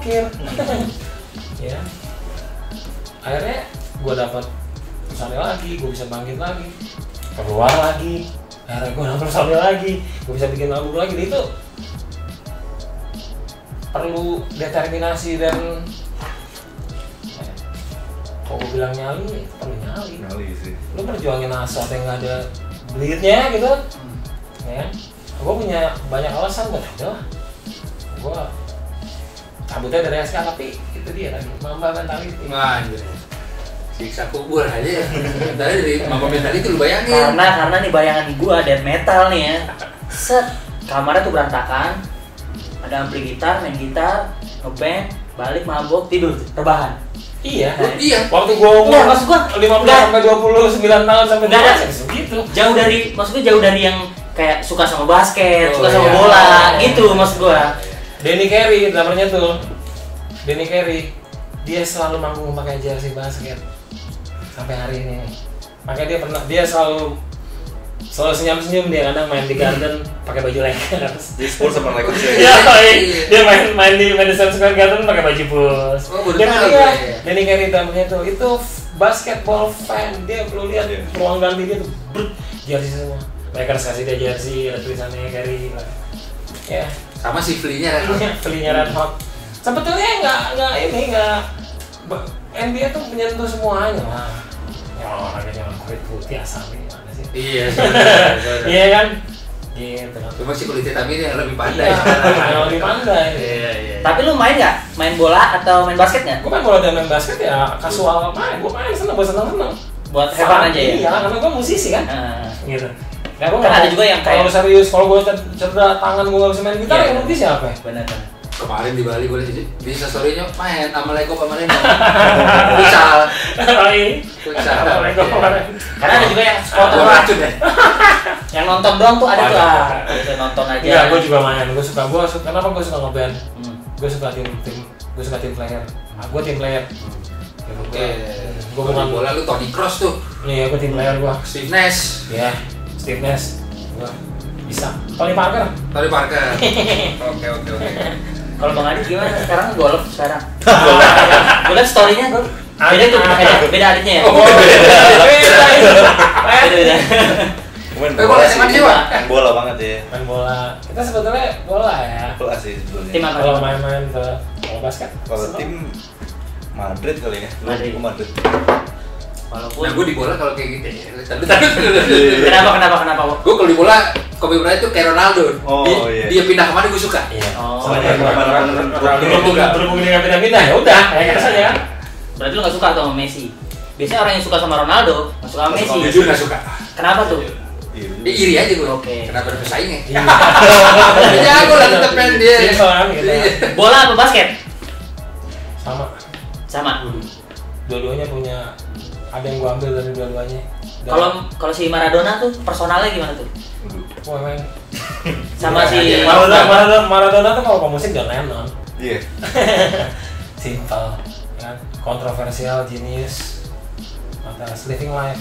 Ya. Akhirnya gue dapat personil lagi, gue bisa bangkit lagi, keluar lagi. akhirnya gue nongkrong sambil lagi, gue bisa bikin album lagi. Dia itu perlu determinasi dan kalau gue bilang nyali, perlu nyali. Nyali sih. Lu perjuangin sesuatu yang nggak ada duitnya gitu, ya. Gue punya banyak alasan buat aja lah. Gue cabutnya dari SK, tapi itu dia tadi, Mamba Mentality. Anjir. Siksa kubur aja ya. Tadi dari Mamba Mentality lu bayangin. Karena nih bayangan gua death metal nih ya. Set, kamarnya tuh berantakan. Ada ampli gitar, main gitar, ngeband, balik mabok, tidur, rebahan. Iya. Iya. Waktu gue Enggak, maksud gua 15 sampai 29 tahun sampai Enggak ada. segitu. Jauh dari, maksud gua jauh dari yang kayak suka sama basket, Oh, suka sama iya. bola, gitu maksud gua. Denny Carey namanya tuh. Denny Carey dia selalu manggung pakai jersey basket sampai hari ini. Makanya dia selalu senyum-senyum, dia kadang main di Garden pakai baju Lakers. Di Spurs sama Lakers ya. Iya, dia main di Madison Square Garden pakai baju Bulls. Oh, baru Dia tahu iya, gue. Denny Carey tampilnya itu basketball fan. Dia perlu lihat Iya. ruang ganti dia tuh jersey semua. Lakers kasih dia jersey, ada tulisannya Carey. Ya, Sama si Flea-nya kan. belinya Red Hot. Sebetulnya nggak NBA tuh menyentuh semuanya lah. Ya orangnya jangan kulit putih asal ini mana sih? Iya. Iya kan? Gitu. Cuma si kulit hitam ini yang lebih pandai. Iya, yang lebih pandai. Iya. Tapi lu main nggak? Main bola atau main basket nggak? Gue main bola dan main basket ya kasual main. Gue main seneng, gue seneng. Buat have fun aja ya? Iya, karena gue musisi kan. Nah, Gitu. Nah, gue Kan ada juga yang kayak- kalau serius, kalau gue cedera tangan gue nggak bisa main gitar, Iya. yang ngerti siapa? Ya? benar. Kemarin di Bali gue lihat di story-nya main sama Lego sama Reno. Futsal. Futsal. Karena ada juga yang Gua supporter racun ya. yang nonton doang tuh ada tuh. Ada. Gitu, nonton aja. Enggak, gue juga main. Gue suka. Kenapa gue suka ngeband? Hmm. Gue suka tim. Gue suka tim player. Gue tim player. Oke. Gue Bukan bukan bola lu Toni Kroos tuh. Nih, gue tim player gue. Steve Nash. Ya, Steve Nash. Gue bisa. Tony Parker. Tony Parker. Oke. Kalau Bang Adi gimana sekarang golf sekarang? Gue liat story-nya tuh. Beda tuh, beda adiknya ya. Oh, Beda. Main bola SMA sih, Pak? Main bola banget ya. Main bola. Kita sebetulnya bola ya. Bola sih sebetulnya. Tim apa? Kalau main-main ke kalau basket. Kalau seneng. tim Madrid kali ya. Madrid. Gua Madrid. Walaupun Nah, gue di bola kalau kayak gitu ya. kenapa? Gue kalau di bola Kobe Bryant tuh kayak Ronaldo. Oh, Dia- iya. Dia pindah kemana gue suka. Iya. Oh. Sama dia Berhubung dengan pindah-pindah ya udah, kayak saja kan. Berarti lu gak suka tuh sama Messi. Biasanya orang yang suka sama Ronaldo, gak suka sama Messi. Jujur gak suka. Kenapa tuh? Iya. Dia iri aja gue. Oke. Kenapa ada pesaingnya? Iya. Dia jago lah tetep main dia. Simpel kan gitu. Iya. Bola apa basket? Sama. Sama. Dua-duanya punya, ada yang gua ambil dari dua-duanya. Dan- Kalau si Maradona tuh personalnya gimana tuh? Wah, main. Sama si Maradona tuh kalau pemusik John Lennon. Iya. Simple, kan? Kontroversial, genius, lantas living life.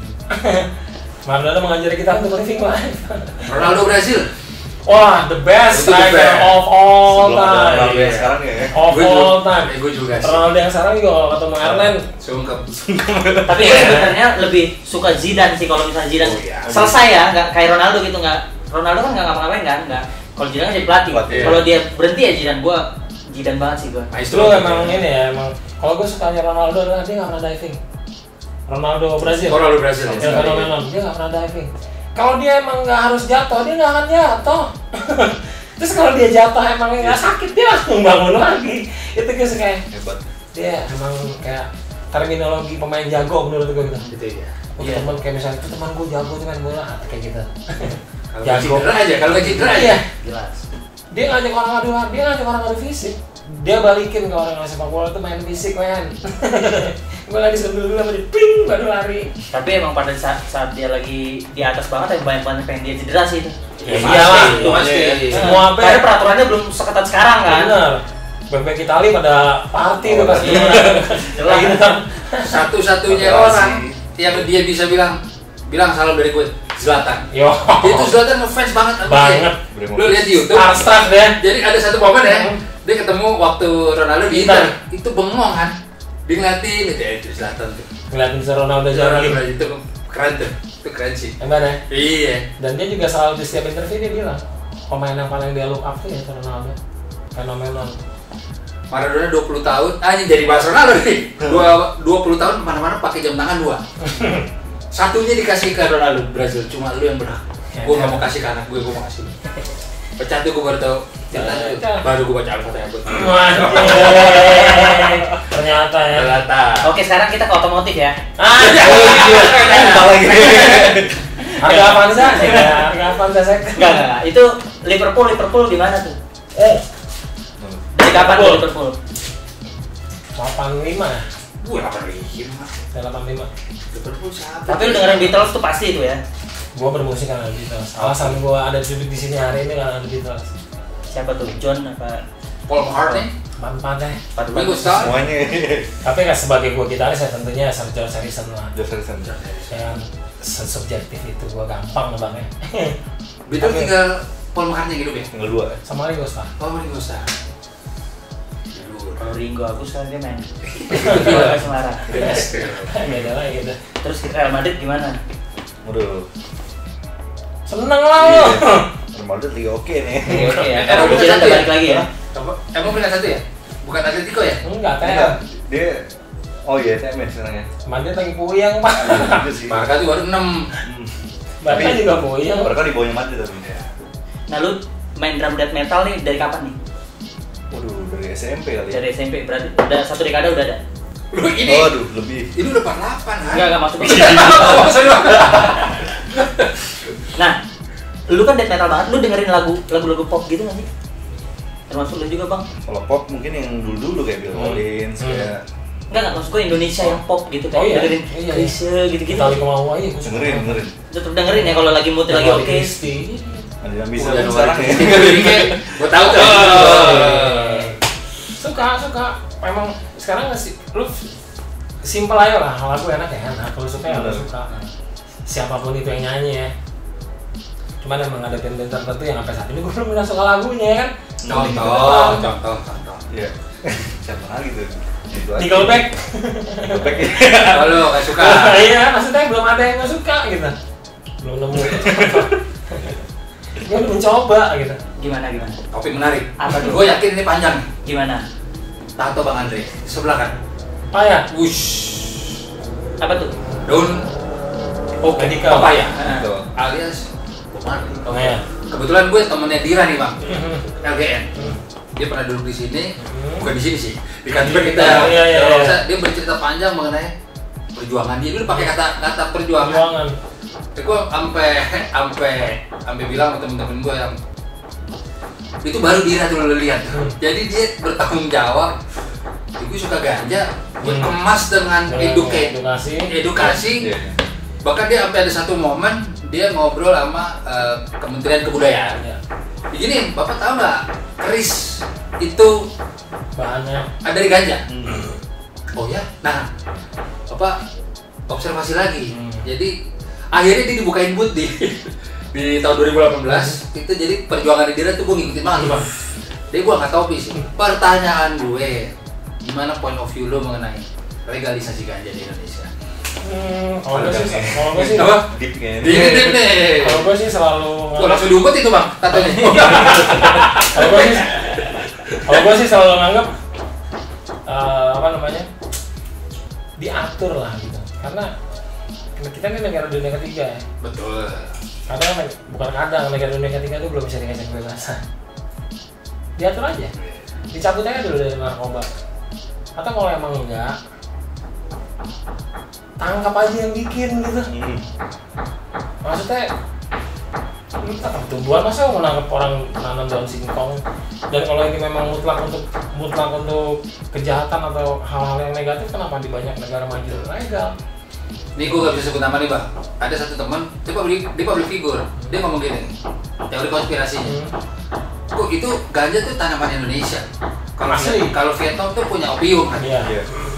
Maradona mengajari kita untuk living life. Ronaldo Brazil. Wah, the best Itu the striker best. of all Sebelum ada Ronaldo time. yang sekarang ya. Of Gue all juga. time. Gue juga sih. Ronaldo yang sekarang juga kalau ketemu Erlen, Sungkem. Tapi gue sebenarnya lebih suka Zidane sih kalau misalnya Zidane Oh, iya. selesai ya, nggak kayak Ronaldo gitu nggak. Ronaldo kan nggak ngapa-ngapain kan, nggak. Kalau Zidane kan jadi pelatih. Pelatih, Kalau dia berhenti ya Zidane banget sih gue. Maestro. lu emang ini ya, emang kalau gue sukanya Ronaldo adalah dia nggak pernah diving. Ronaldo Brazil. Ronaldo Brazil. Ya, fenomenal. Dia nggak pernah diving. Kalau dia emang nggak harus jatuh, dia nggak akan jatuh. Terus kalau dia jatuh emang nggak sakit, dia langsung bangun lagi. Itu gue suka. Hebat. Dia emang kayak terminologi pemain jago menurut gue gitu. Gitu ya. Iya. Teman kayak misalnya itu teman gue jago tuh main bola, kayak gitu. Kalau nggak cedera aja, kalau nggak cedera aja. Iya. Jelas. Dia ngajak orang adu fisik. Dia balikin ke orang yang sepak bola tuh main fisik, men. Gue lagi sebelum dulu sama dia, ping, baru lari. Tapi emang pada saat dia lagi di atas banget, banyak banget pengen dia cedera sih itu. Ya Pasti, iyalah, pasti. semua apa? Karena peraturannya belum seketat sekarang kan. Bener. Bebek Itali pada party tuh pasti. Iya. Kayak gitu kan. Satu-satunya Makasih. orang yang dia bisa bilang salam dari gue, Zlatan. Yo. Itu Zlatan ngefans banget sama Banget. dia. Lu lihat di YouTube. Starstruck deh. Jadi ada satu momen ya, Hmm. dia ketemu waktu Ronaldo di Inter. Inter. Itu bengong kan. Dia ngeliatin gitu ya, itu Zlatan tuh. Ngeliatin si Ronaldo Ronaldo jogging. itu Keren tuh, itu keren sih. Emang ya? Iya. Dan dia juga selalu di setiap interview dia bilang pemain yang paling dia look up tuh ya Ronaldo. Fenomenal. Maradona 20 tahun, ini jadi bahas Ronaldo nih. 20 tahun kemana-mana pakai jam tangan 2. Satunya dikasih ke Ronaldo Brazil, cuma lu yang berhak. Gue nggak mau kasih ke anak gue mau kasih. Pecah tuh gue baru tau ceritanya tuh. Baru gue baca Al-Fatihah buat. Ternyata ya. Oke, sekarang kita ke otomotif ya. Harga Avanza sih ya. Harga Avanza saya. Enggak. Itu Liverpool gimana tuh? Dari kapan tuh Liverpool? 85 ya. Gue 85. 85. Liverpool siapa? Tapi lu dengerin Beatles tuh pasti itu ya. Gua bermusik kan ada Beatles. Alasan gua ada di sini hari ini kan ada Beatles. Siapa tuh? John apa? Paul McCartney. Empat deh. Ringo Starr. Semuanya. Tapi kan sebagai gua gitaris ya tentunya George Harrison lah. George Harrison. Yang subjektif itu gua gampang nebaknya. Beatles tinggal Paul McCartney hidup ya? Tinggal 2. Sama Ringo Starr. Oh, Ringo Starr. Kalau Ringo Agus kan dia main. Iya, Semarang. Beda lah gitu. Terus Real Madrid gimana? Waduh. Seneng lah lo. Real Madrid lagi oke nih. Oke ya. Emang Kalau peringkat kita satu ya? balik lagi ya. Emang peringkat 1 ya? Bukan Atletico ya? Enggak teh. Dia oh iya, TM sekarang ya. Madrid lagi puyeng pak. Itu sih. Barca tuh baru 6. Barca juga puyeng. Mereka di bawahnya Madrid tapi. Nah, lu main drum death metal nih dari kapan nih? Waduh, dari SMP kali ya. Dari SMP, berarti udah 1 dekade udah ada? Lu ini. Waduh, lebih. Ini udah 48 kan? Enggak maksud gue. Oh, sorry. Nah, lu kan death metal banget, lu dengerin lagu-lagu pop gitu nggak sih? Termasuk lu juga bang? Kalau pop mungkin yang dulu kayak Bill Collins, kayak Enggak, maksud gue Indonesia yang pop gitu Oh, kayak iya. dengerin Iya. Chrisye gitu-gitu. Tali kemauan iya. dengerin. Lu tetep dengerin ya kalau lagi mood lagi oke. Kristi. Ada yang bisa Udah sekarang ya. Tinggal liriknya. Gua tahu tuh. Suka. Memang sekarang nggak sih lu simpel aja lah lagu enak ya enak. Kalau suka ya lu suka. Siapapun itu yang nyanyi ya. Cuman emang ada band-band tertentu yang sampai saat ini gue belum pernah suka lagunya ya kan. Contoh. Iya. Siapa lagi tuh? Itu aja. Nickelback. Nickelback ya. Oh, lu gak suka. Iya, maksudnya belum ada yang nggak suka gitu. Belum nemu. Gue udah mencoba gitu. Gimana? Topik menarik. Apa tuh? Gue yakin ini panjang. Gimana? Tato Bang Andre. Sebelah kan. Oh ya. Wush. Apa tuh? Daun Medical. papaya. Gitu. Alias Bob Marley. Oh ya. Kebetulan gue temennya Dira nih bang, LGN. Dia pernah duduk di sini, bukan di sini sih, di kantor kita. Iya. Dia bercerita panjang mengenai perjuangan dia. Dulu pakai kata perjuangan. Perjuangan. Gue sampai bilang ke temen-temen gue yang itu baru Dira tuh lo lihat. Jadi dia bertanggung jawab. Gue suka ganja, gue kemas dengan edukasi. Iya. Bahkan dia sampai ada satu momen dia ngobrol sama Kementerian Kebudayaan. Ya. Begini, Bapak tahu nggak keris itu Bahannya. ada di ganja? Oh ya, nah Bapak observasi lagi. Jadi akhirnya dia dibukain booth di tahun 2018. Itu jadi perjuangan di Dira tuh gue ngikutin banget bang. Jadi gue nggak tahu sih. Pertanyaan gue, gimana point of view lo mengenai legalisasi ganja di Indonesia? Kalau gue sih Apa? Deep kayaknya. Dip nih. Kalau gue sih selalu Gue langsung diumpet itu bang, katanya. Kalau gue sih selalu nganggap diatur lah gitu. Karena kita ini negara dunia ketiga ya. Betul. Kadang negara dunia ketiga itu belum bisa dikasih kebebasan. Diatur aja. Dicabut aja dulu dari narkoba. Atau kalau emang enggak, tangkap aja yang bikin gitu. Maksudnya lu tak tumbuhan masa mau nangkep orang nanam daun singkong, dan kalau ini memang mutlak untuk kejahatan atau hal-hal yang negatif, kenapa di banyak negara maju legal? Ini gue gak bisa sebut nama nih bang. Ada satu teman, dia public figure. Dia ngomong gini, teori konspirasinya. Kok itu ganja tuh tanaman Indonesia. Kalau Vietnam tuh punya opium kan. Iya.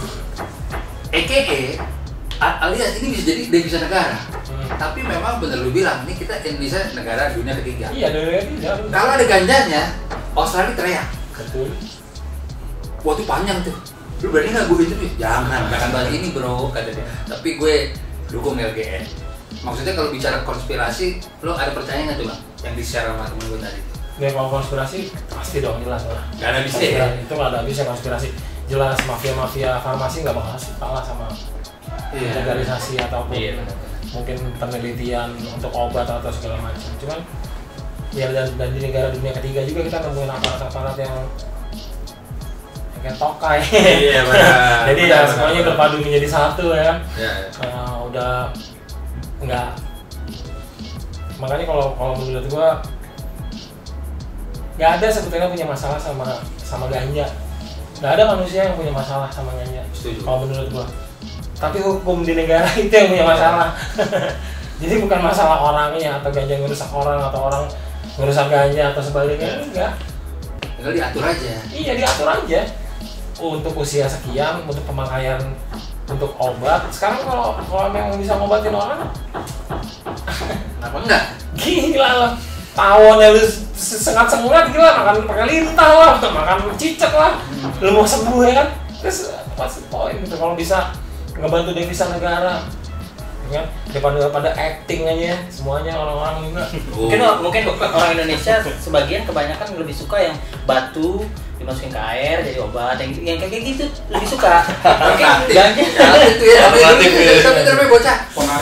EKE alias ini bisa jadi devisa negara. Tapi memang bener lu bilang, ini kita Indonesia negara dunia ketiga. Iya, dunia ketiga. Kalau ada ganjanya, Australia teriak. Betul. Wah itu panjang tuh. Lu berani nggak gue interview? Jangan bahas ini bro, kata dia. Tapi gue dukung LGN. Maksudnya kalau bicara konspirasi, lo ada percaya nggak tuh bang? Yang di-share sama temen gue tadi? Ya kalau konspirasi pasti dong, jelas lah. Gak ada bisa ya? Itu nggak ada habisnya konspirasi. Jelas mafia farmasi nggak bakal kalah sama legalisasi ataupun mungkin penelitian untuk obat atau segala macam. Cuman ya dan di negara dunia ketiga juga kita nemuin aparat-aparat yang kayak tokai. Iya benar. Jadi ya semuanya berpadu menjadi satu ya. Udah nggak. Makanya kalau menurut gua nggak ada sebetulnya punya masalah sama ganja. Nggak ada manusia yang punya masalah sama ganja. Kalau menurut gua. Tapi hukum di negara itu yang punya masalah. Jadi bukan masalah orangnya atau ganja ngerusak orang atau orang ngerusak ganja atau sebaliknya, enggak. Tinggal diatur aja. Iya, diatur aja. Untuk usia sekian, untuk pemakaian untuk obat. Sekarang kalau memang bisa ngobatin orang, kenapa enggak? Gila lah. Tawonnya lu sengat-sengat gila, makan pakai lintah lah, makan cicak lah. Lu mau sembuh ya kan? Terus what's the point gitu kalau bisa ngebantu devisa negara, ya kan? Daripada acting aja semuanya orang-orang juga. Mungkin orang Indonesia sebagian kebanyakan lebih suka yang batu dimasukin ke air jadi obat, yang kayak gitu lebih suka. Mungkin ganja itu ya. Tapi namanya bocah.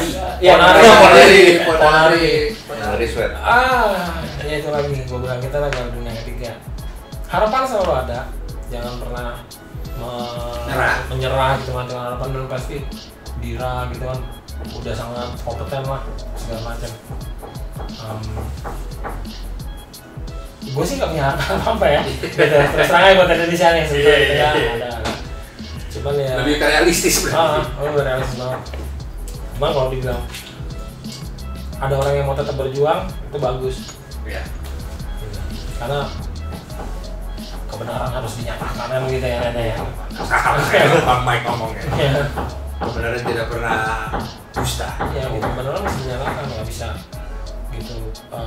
Ponari sweat. Ya itu lagi gue bilang, kita lagi dunia ketiga. Harapan selalu ada, jangan pernah menyerah gitu kan, dengan harapan dan pasti Dira gitu kan udah sangat kompeten lah segala macam. Gue sih nggak punya harapan apa ya, gitu. Terus terang aja buat Indonesia nih sebetulnya ya ada. Cuman ya lebih realistis berarti. Lebih realistis banget. Cuman kalau dibilang ada orang yang mau tetap berjuang itu bagus. Iya. Karena kebenaran harus dinyatakan kan gitu ya ada ya. Bang Mike ngomongnya. Kebenaran tidak pernah dusta. Ya kebenaran harus dinyatakan, nggak bisa gitu.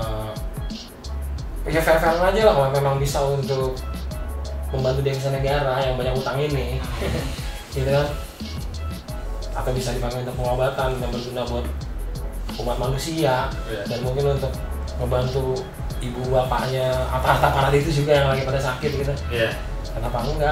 Ya fair aja lah kalau memang bisa untuk membantu devisa negara yang banyak utang ini, gitu kan. Atau bisa dipakai untuk pengobatan yang berguna buat umat manusia dan mungkin untuk membantu ibu bapaknya aparat itu juga yang lagi pada sakit gitu. Iya. Kenapa enggak?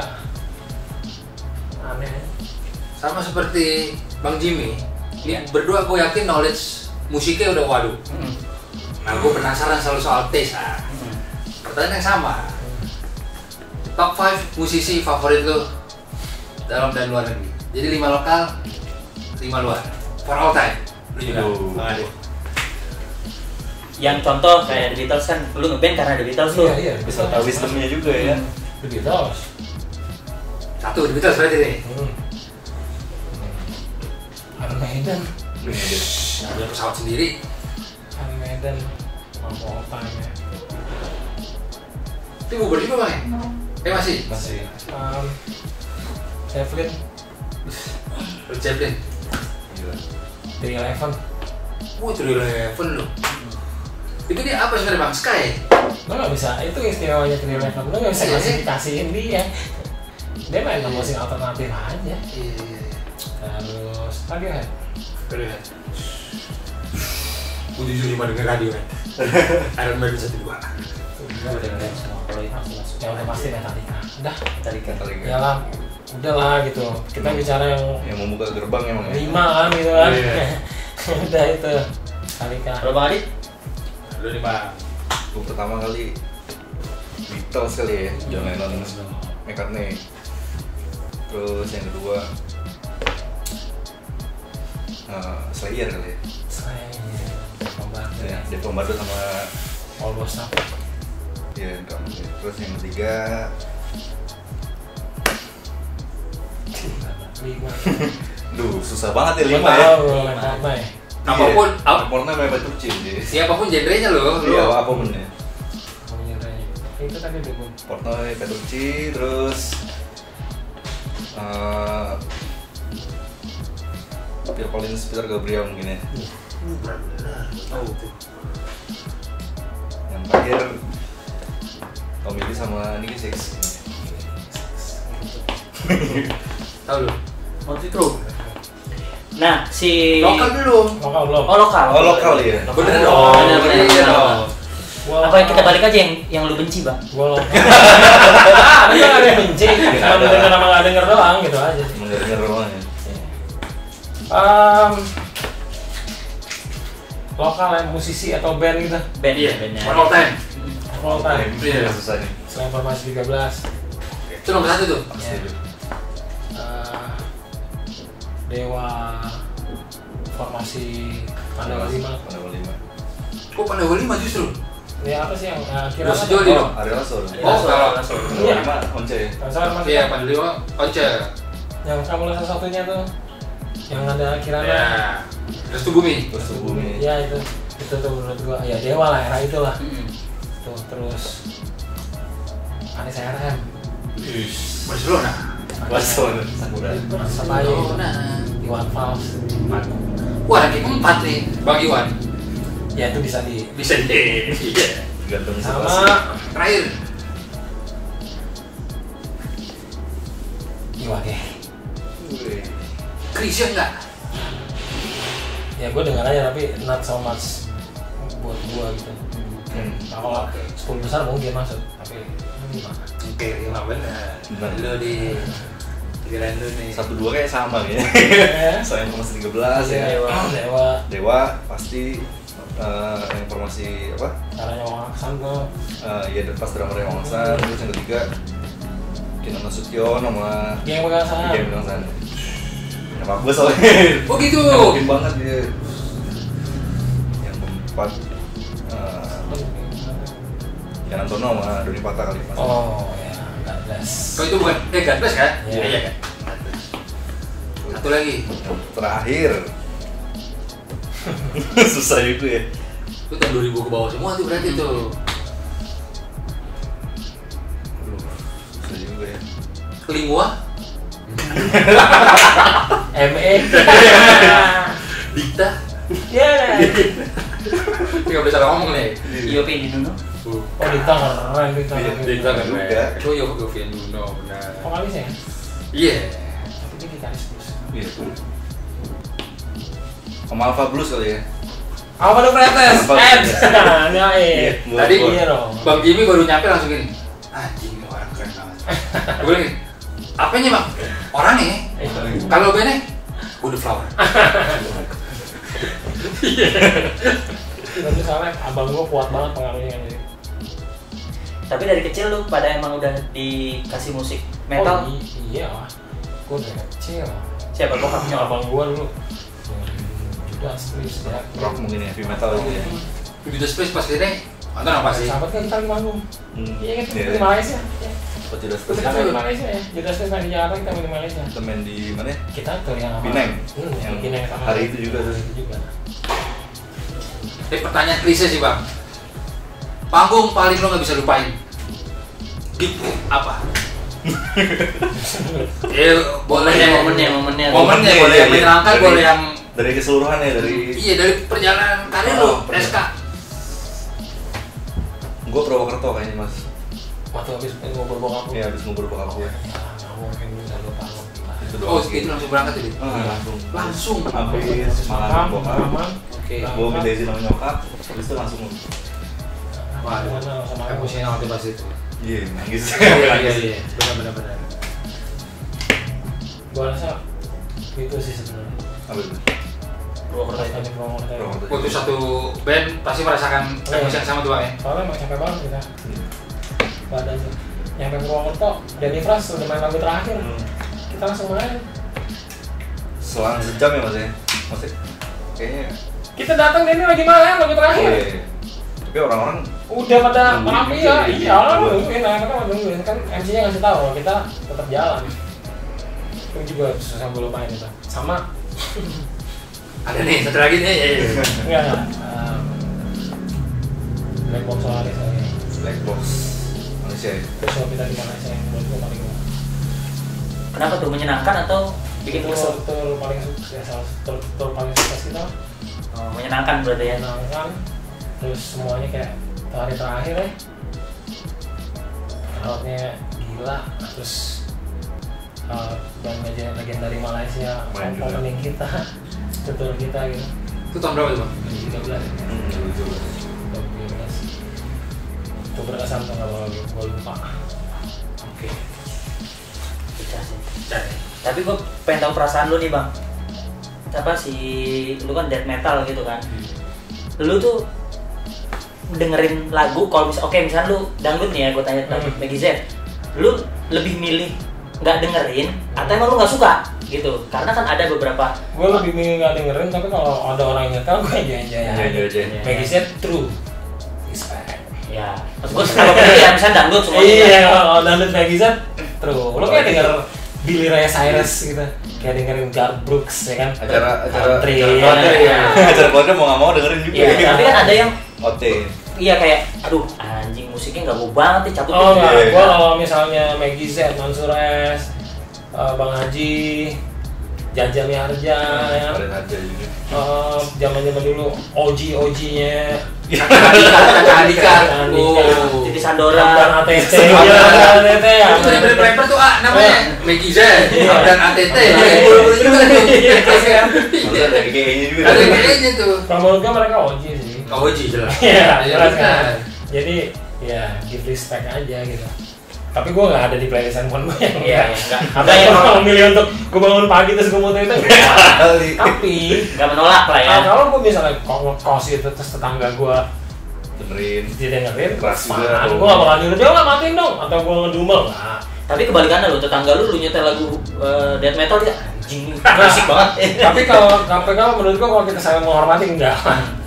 Aneh. Sama seperti Bang Jimmy, ini berdua gue yakin knowledge musiknya udah waduh. Nah gue penasaran selalu soal taste. Pertanyaan yang sama. Top 5 musisi favorit lo dalam dan luar negeri. Jadi 5 lokal, 5 luar. For all time. Lu juga. Yang contoh kayak The Beatles kan, lu ngeband karena The Beatles tuh. Iya, Bisa tahu wisdomnya juga ya. The Beatles. Satu The Beatles berarti nih. Iron Maiden. Ada pesawat sendiri. Iron Maiden. All time ya. Itu gue berdua bang ya? Masih? Zeppelin. Led Zeppelin. Eleven. Eleven loh. Itu dia apa sebenarnya bang? Sky? Lo nggak bisa, itu istimewanya Eleven. Lo nggak bisa klasifikasiin dia. Dia main musik alternatif aja. Iya. Terus Radiohead. Gue jujur cuma denger Radiohead. Iron Maiden 1-2. Gue dengerin semua kalau itu jelas. Yang udah pasti Metallica. Udah. Metallica. Ya lah, udahlah gitu. Kita bicara yang membuka gerbang emang ya. 5 kan gitu kan. Udah itu Metallica. Kalau Bang Adi? Lu nih bang. Gue pertama kali Beatles kali ya, John Lennon, McCartney. Terus yang kedua Slayer kali ya. Slayer. Dia pembantu sama Almost Up. Iya, terus yang ketiga Duh, susah banget ya 5 ya. Apapun, apapun namanya Petrucci sih. Siapapun genrenya loh. Iya, apapun ya. Itu tadi dulu. Portnoy, Petrucci, terus Phil Collins, Peter Gabriel mungkin ya. Yang terakhir Tommy Lee sama Nicky Six. Tahu lu? Motley Crue. Nah, si Lokal dulu. Lokal belum. Oh, lokal. Oh, lokal ya. Bener Oh, dong. bener. Iya dong. Gua Apa yang kita balik aja yang lu benci, Bang? Gua lokal. Ada nggak ada yang benci, cuma denger sama nggak denger doang gitu aja sih. Mendengar doang ya. Lokal ya, musisi atau band gitu. Band Iya. bandnya. One more time. Lokal time. Iya. Susah nih. Selain Formasi 13. Itu nomor 1 tuh. Pasti Ya. itu. Dewa, Formasi Pandawa 5. Pandawa 5. Kok Pandawa 5 justru? Ya apa sih yang kira Bos Joli dong. Ariel Lasso. Oh, kalau Iya. Pandawa 5 Once ya. Salah Mas. iya Pandawa Once. Yang kamu lihat salah satunya tuh. Yang ada Kirana. Ya. Restu Bumi. Terus tuh bumi. Ya itu tuh menurut gua ya Dewa lah era itulah. Mm-mm. Tuh terus Anissa RM. Barcelona. Barcelona. Sakura. Sebayu Iwan Fals. Wah, ranking 4 nih, Bang Iwan. Ya itu bisa di Bisa deh. Iya. Gantung sama situasi. Terakhir. Iwake. Wih. Christian enggak? Ya gue dengar aja tapi not so much buat gua gitu. Kalau 10 besar mungkin masuk tapi gimana? Oke, lima benar. Benar. Lu di pikiran lu nih. 1-2 kayak sama ya. Selain Formasi 13 ya. Dewa. Dewa pasti informasi apa? Caranya Wong Aksan tuh. Ya pas drummer yang Wangsan, terus yang ketiga Kinan Nasution sama Geng Pegasan. Game Wangsan. Yang bagus soalnya. Oh gitu. Mungkin banget dia. Yang keempat Yan Antono sama Doni Pata kali pas. Oh ya, God bless. Kok itu bukan God bless kan? Iya. Iya kan. Satu lagi. Yang terakhir susah juga ya. Itu tahun 2000 ke bawah semua tuh berarti tuh. Aduh, susah juga ya. Lingua. ME. Dikta. Ya. Tidak boleh salah ngomong nih. Iyo Pin Nuno. Oh Dita keren Dita. Iya, Dikta kan juga. Oh iya, Govian Duno benar. Vokalisnya ya? Iya. Tapi dia gitaris terus. Iya. Sama Alpha Blues kali ya. Apa dong Pretes? Apa? Nah, Iya, Tadi iya dong. Bang Jimmy baru nyampe langsung gini. Anjing ini orang keren banget. Gue bilang gini, apanya bang? Orangnya? Kalau bandnya? Good Flower. Tapi soalnya abang gua kuat banget pengaruhnya kan jadi. Tapi dari kecil lu pada emang udah dikasih musik metal. Oh, iya lah. Gua dari kecil. Siapa bokapnya? Abang gua dulu. Judas Priest ya. Rock mungkin ya, heavy metal itu ya. Begitu space pas gede, nonton apa sih? Sahabat kan kita di manggung. Iya kan Iya. di Malaysia. Ya. Apa tidak Kita spesial? main di Malaysia ya. Judas Priest main di Jakarta, kita main di Malaysia. Kita main di mana ya? Kita tuh yang apa? Pineng. Yang Pineng sama Hari itu juga tuh. Itu juga. Pertanyaan klise sih bang. Panggung paling lo nggak bisa lupain. Gig apa? Boleh Momennya. Momennya Iya, boleh iya, yang iya. menyenangkan, Dari- boleh yang Dari keseluruhan ya, dari iya dari perjalanan karir Oh, lo, SK. gua Purwokerto kayaknya mas. Waktu habis ngobrol bokap lu. Iya, habis ngobrol bokap gue. Ya, nggak mungkin bisa lupa lu. Itu Oh doang. itu langsung berangkat jadi. Langsung. Langsung. Habis makan Makan, bokap. makan. Oke. Gua minta izin sama nyokap, habis itu langsung. Wah, Gimana sama aku sih? emosinya waktu pas itu. Iya, nangis. Iya. Benar. Gua rasa itu sih sebenarnya. Apa itu? Pertanyaan Purwokerto. Waktu satu band pasti merasakan emosi yang sama tuh bang ya. Soalnya emang capek banget kita. Badannya. Nyampe Purwokerto, Denny Fras udah main lagu terakhir. Kita langsung main. Selang sejam ya mas ya? Maksudnya kayaknya. Kita datang Denny lagi main lagu Oh terakhir. iya. Tapi orang-orang Udah pada Nungguin rapi juga ya, ya. iya orang nungguin, kita nungguin kan MC-nya ngasih tahu kalau kita tetap jalan. Itu juga susah gue lupain itu. Sama Ada nih satu lagi nih. enggak Black Box Solaris lagi. black box manusia ya. Besok kita di Malaysia yang buat gue paling Kenapa tuh menyenangkan atau bikin itu kesel? tur paling sukses ya, salah tur paling sukses kita Oh, menyenangkan berarti ya. menangkan terus semuanya kayak hari terakhir ya crowdnya gila terus band legend dari Malaysia Main juga. opening kita betul kita gitu Itu tahun berapa tuh bang? 2013 itu berkesan tuh nggak bakal gue lupa. Oke. Bisa sih. Cari. Tapi gue pengen tahu perasaan lu nih bang. Apa sih, lu kan death metal gitu kan? Lu tuh dengerin lagu kalau misalnya lu dangdut nih ya, gue tanya Maggie Z, lu lebih milih nggak dengerin atau emang lu nggak suka gitu? Karena kan ada beberapa. Gue lebih milih nggak dengerin, tapi kalau ada orang yang nyetel gue enjoy aja. Maggie Z true respect. Ya, maksud gue kalau ya misalnya dangdut semuanya. Iya, kalau dangdut Maggie Z true. Lo kayak denger Billy Ray Cyrus gitu, kayak dengerin Garth Brooks ya kan? acara country, ya. acara keluarga mau nggak mau dengerin juga. Iya, tapi kan ada yang Ote. iya kayak, aduh anjing musiknya nggak mau banget nih cabut. Oh enggak, Iya. gue kalau misalnya Maggie Z, Mansur S, Bang Haji, Jaja Miharja, ya. Kemarin ada juga. Zaman-zaman dulu OG-nya Kakak Andika. Oh. Jadi dan Sandora. ATT, ya ATT ya. Itu dari rapper tuh namanya Maggie Z dan ATT. Iya. Boleh juga tuh. Masa ada GE-nya juga. Ada kayaknya tuh. Kalau menurut gue mereka OG sih. Kau Oji jelas. Iya, jelas kan. benar. Jadi ya give respect aja gitu. Tapi gue nggak ada di playlist handphone gue yang Iya, enggak. enggak. Apa yang mau milih untuk gue bangun pagi terus gue muter itu enggak. Tapi Nggak menolak lah ya. kalau gue misalnya kos itu terus tetangga gue Dengerin. didengerin, Keras juga. gue gak bakal nyuruh dia nggak matiin dong atau gue ngedumel nah. Tapi kebalikannya lo, tetangga lu nyetel lagu death metal dia anjing musik banget. Tapi kalau menurut gue kalau kita saling menghormati enggak.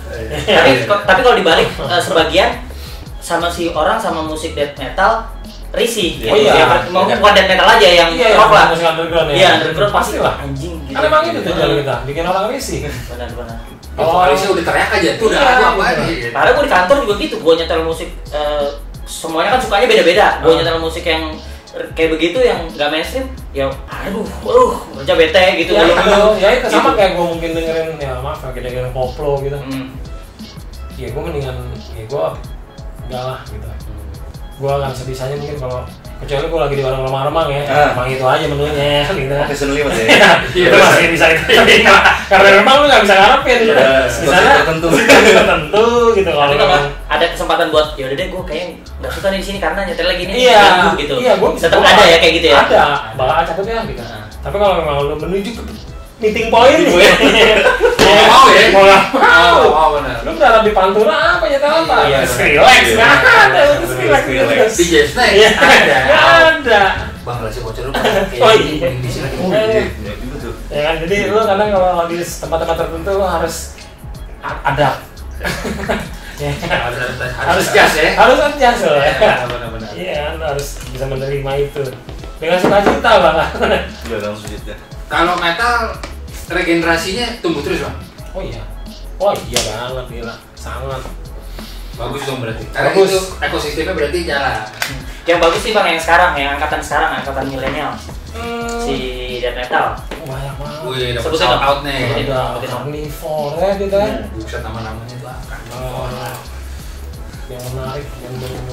tapi kalau dibalik sebagian sama si orang sama musik death metal risih. Oh iya. Mau bukan death metal aja yang Iya, rock lah. musik underground ya. Iya, underground pasti lah. anjing gitu. Kan emang itu tujuan kita, bikin orang risih. Benar-benar. Vokalisnya udah teriak aja tuh udah Iya, aku apa gitu. nih. Karena gue di kantor juga gitu, gue nyetel musik semuanya kan sukanya beda-beda. Gue nyetel musik yang kayak begitu yang nggak mainstream, ya aduh, kerja bete gitu. Ya Kalau- itu, ya itu sama gitu. kayak gue mungkin dengerin ya maaf kayak dengerin koplo gitu. Ya gue mendingan ya gue enggak lah gitu. Gue akan sebisanya mungkin kalau kecuali gue lagi di warung remang-remang ya, emang itu aja menunya gitu. Occasionally mas ya. Itu masih bisa itu. Karena memang lu nggak bisa ngarepin. Konsep Misalnya tertentu. tertentu gitu kalau Tapi kalau memang. ada kesempatan buat ya udah deh gue kayaknya nggak suka nih di sini karena nyetel lagi nih Iya, ganggu gitu. Iya, gue tetap ada ya kayak gitu ya. Ada, bakal cabutnya gitu. Nah. Tapi kalau memang lu menuju ke meeting point Meeting gue, mau ya? mau nggak mau. Oh, benar. Lu berada di Pantura apa nyetel apa? Iya, Terus benar. relax, Iya. nggak ada, terus relax Relax. terus. Di Jazz Night Iya, ada. nggak ada. Bang Lasi bocor lu Oh, iya. di sini lagi. Oh iya, iya juga tuh. Ya kan, jadi lu kadang kalau di tempat-tempat tertentu lu harus ada. Ya, Harus gas ya. harus adjust loh ya. Benar-benar. Iya kan, lu harus bisa menerima itu dengan sukacita banget. Iya langsung sujud ya. Kalau metal regenerasinya tumbuh terus bang. Oh iya, oh iya banget gila, sangat. Bagus dong berarti. Karena Bagus. itu ekosistemnya berarti jalan. Yang bagus sih bang yang sekarang, yang angkatan sekarang, angkatan milenial si death metal. Banyak banget. Wih, dapat Sebutin shout dong. out nih. Sebutin. Udah carnivore ya gitu kan. Buset nama-namanya tuh akan. Yang menarik, yang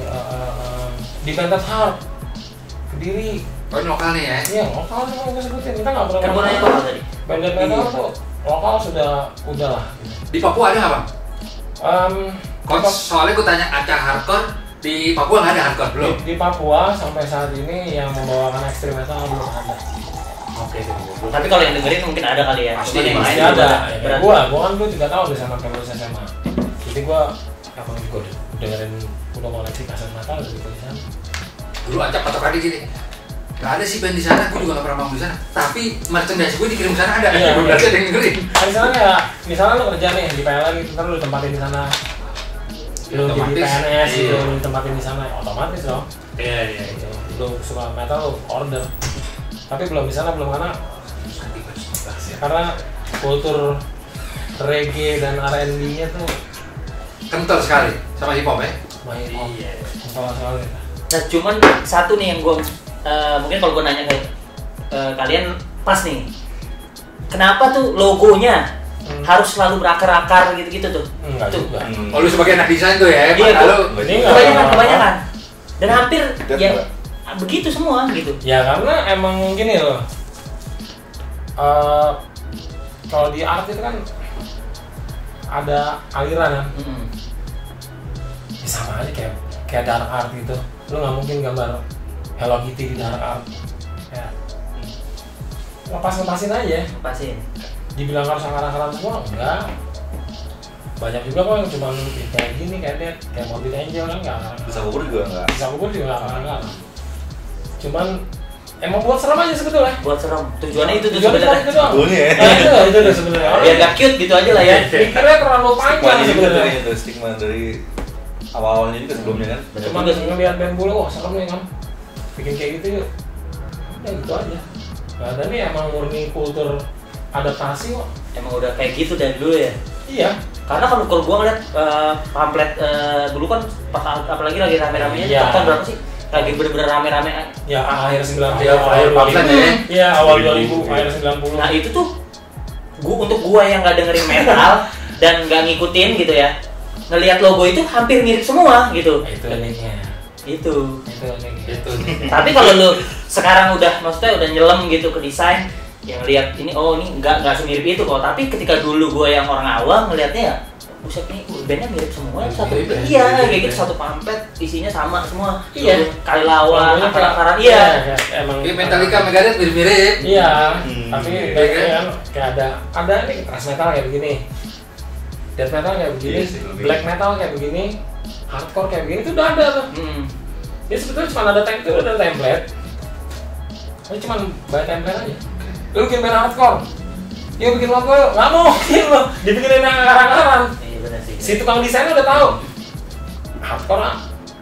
di Bentet Heart, Kediri. Oh ini lokal nih ya. Iya, lokal tuh yang gue sebutin, kita nggak pernah. Kan gue nanya apa tadi? Bentet Metal tuh lokal sudah lah. Di Papua ada nggak bang? Di Soalnya gue tanya acara hardcore di Papua nggak ada hardcore belum. Di Papua sampai saat ini yang membawakan ekstrim metal belum ada. Oke. Tapi kalau yang dengerin mungkin ada kali ya. Pasti, Cuman yang Masih lain ada. juga Ya, berat. gua kan dulu 3 tahun di sana sampai lulus SMA. Jadi gua dengerin udah koleksi kaset metal gitu di sana. Dulu acap patokannya gini. Gak ada sih band di sana, gue juga gak pernah manggung di sana. Tapi merchandise gue dikirim ke sana ada. Iya, Berarti ada yang dengerin. Kan misalnya kayak misalnya lu kerja nih di PLN gitu, ntar lu tempatin di sana. Lu jadi Otomatis, PNS gitu, iya. lu tempatin di sana, otomatis dong. Iya iya. Gitu. Lu suka metal lu order. Tapi belum di sana belum karena kultur reggae dan R&B-nya tuh Kental sekali sama hip hop ya. main Iya. kental sekali. Nah cuman satu nih yang gue mungkin kalau gue nanya ke kalian pas nih, kenapa tuh logonya harus selalu berakar-akar gitu-gitu tuh? Enggak Tuh. juga. Oh lu sebagai anak desain tuh ya? Iya, Lalu Ini enggak. Kebanyakan dan hampir Tidak, ya Mbak. begitu semua gitu. Ya karena emang gini loh. Kalau di art itu kan ada aliran kan. Ya sama aja kayak dark art gitu. Lu nggak mungkin gambar Hello Kitty di dark art. Ya. Lepasin aja. Lepasin. Dibilang harus akar-akaran semua enggak. Banyak juga kok yang cuma kayak gini kayak Morbid Angel kan nggak akar-akaran. Bisa kubur juga nggak. Bisa kubur juga nggak akar-akaran. Cuman emang buat serem aja sebetulnya. Buat serem. Tujuannya itu tuh Tujuannya sebenarnya. itu doang. Sebetulnya ya. Nah, itu tuh sebenarnya. Biar gak cute gitu aja lah ya. Pikirnya terlalu panjang Stigma juga sebenarnya. dari itu, stigma dari awal-awalnya juga sebelumnya kan. Bener Cuman juga sih. ngeliat band bulu, wah serem nih kan. Bikin kayak gitu yuk. Ya gitu aja. Nah, dan ini emang murni kultur adaptasi kok. Emang udah kayak gitu dari dulu ya. Iya. Karena kalau gua ngeliat pamflet dulu kan pas apalagi lagi rame-ramenya Iya. tahun berapa sih? Lagi bener-bener rame-rame. Ya akhir 90 Iya, awal pamflet 2000. ya. Iya, awal 2000, 2000, akhir 90. Nah itu tuh untuk gua yang nggak dengerin metal dan nggak ngikutin gitu ya, ngelihat logo itu hampir mirip semua gitu. Itu uniknya. Itu. Itu uniknya. Itu. Tapi kalau lu sekarang maksudnya udah nyelam gitu ke desain, yang lihat ini oh ini nggak semirip itu kok. Tapi ketika dulu gua yang orang awam ngelihatnya ya, buset nih bandnya mirip semua satu. Mirip, Iya mirip, kayak gitu mirip. satu pamflet isinya sama semua. Iya. Kali lawan, Logonya akar-akaran. kayak- Iya. Emang Kayak Metallica, Megadeth mirip-mirip. Iya, Hmm. tapi Iya bedanya kan? kan kayak ada nih thrash metal kayak begini, death metal kayak begini, Iya sih, lebih. black metal kayak begini, hardcore kayak begini itu udah ada tuh. Jadi sebetulnya cuma ada template. Ini cuma banyak template aja. Lu bikin band hardcore, yuk bikin logo yuk, nggak mau bikin lo, dibikinin yang akar-akaran. Iya benar sih. Si tukang desain udah tahu hardcore ah.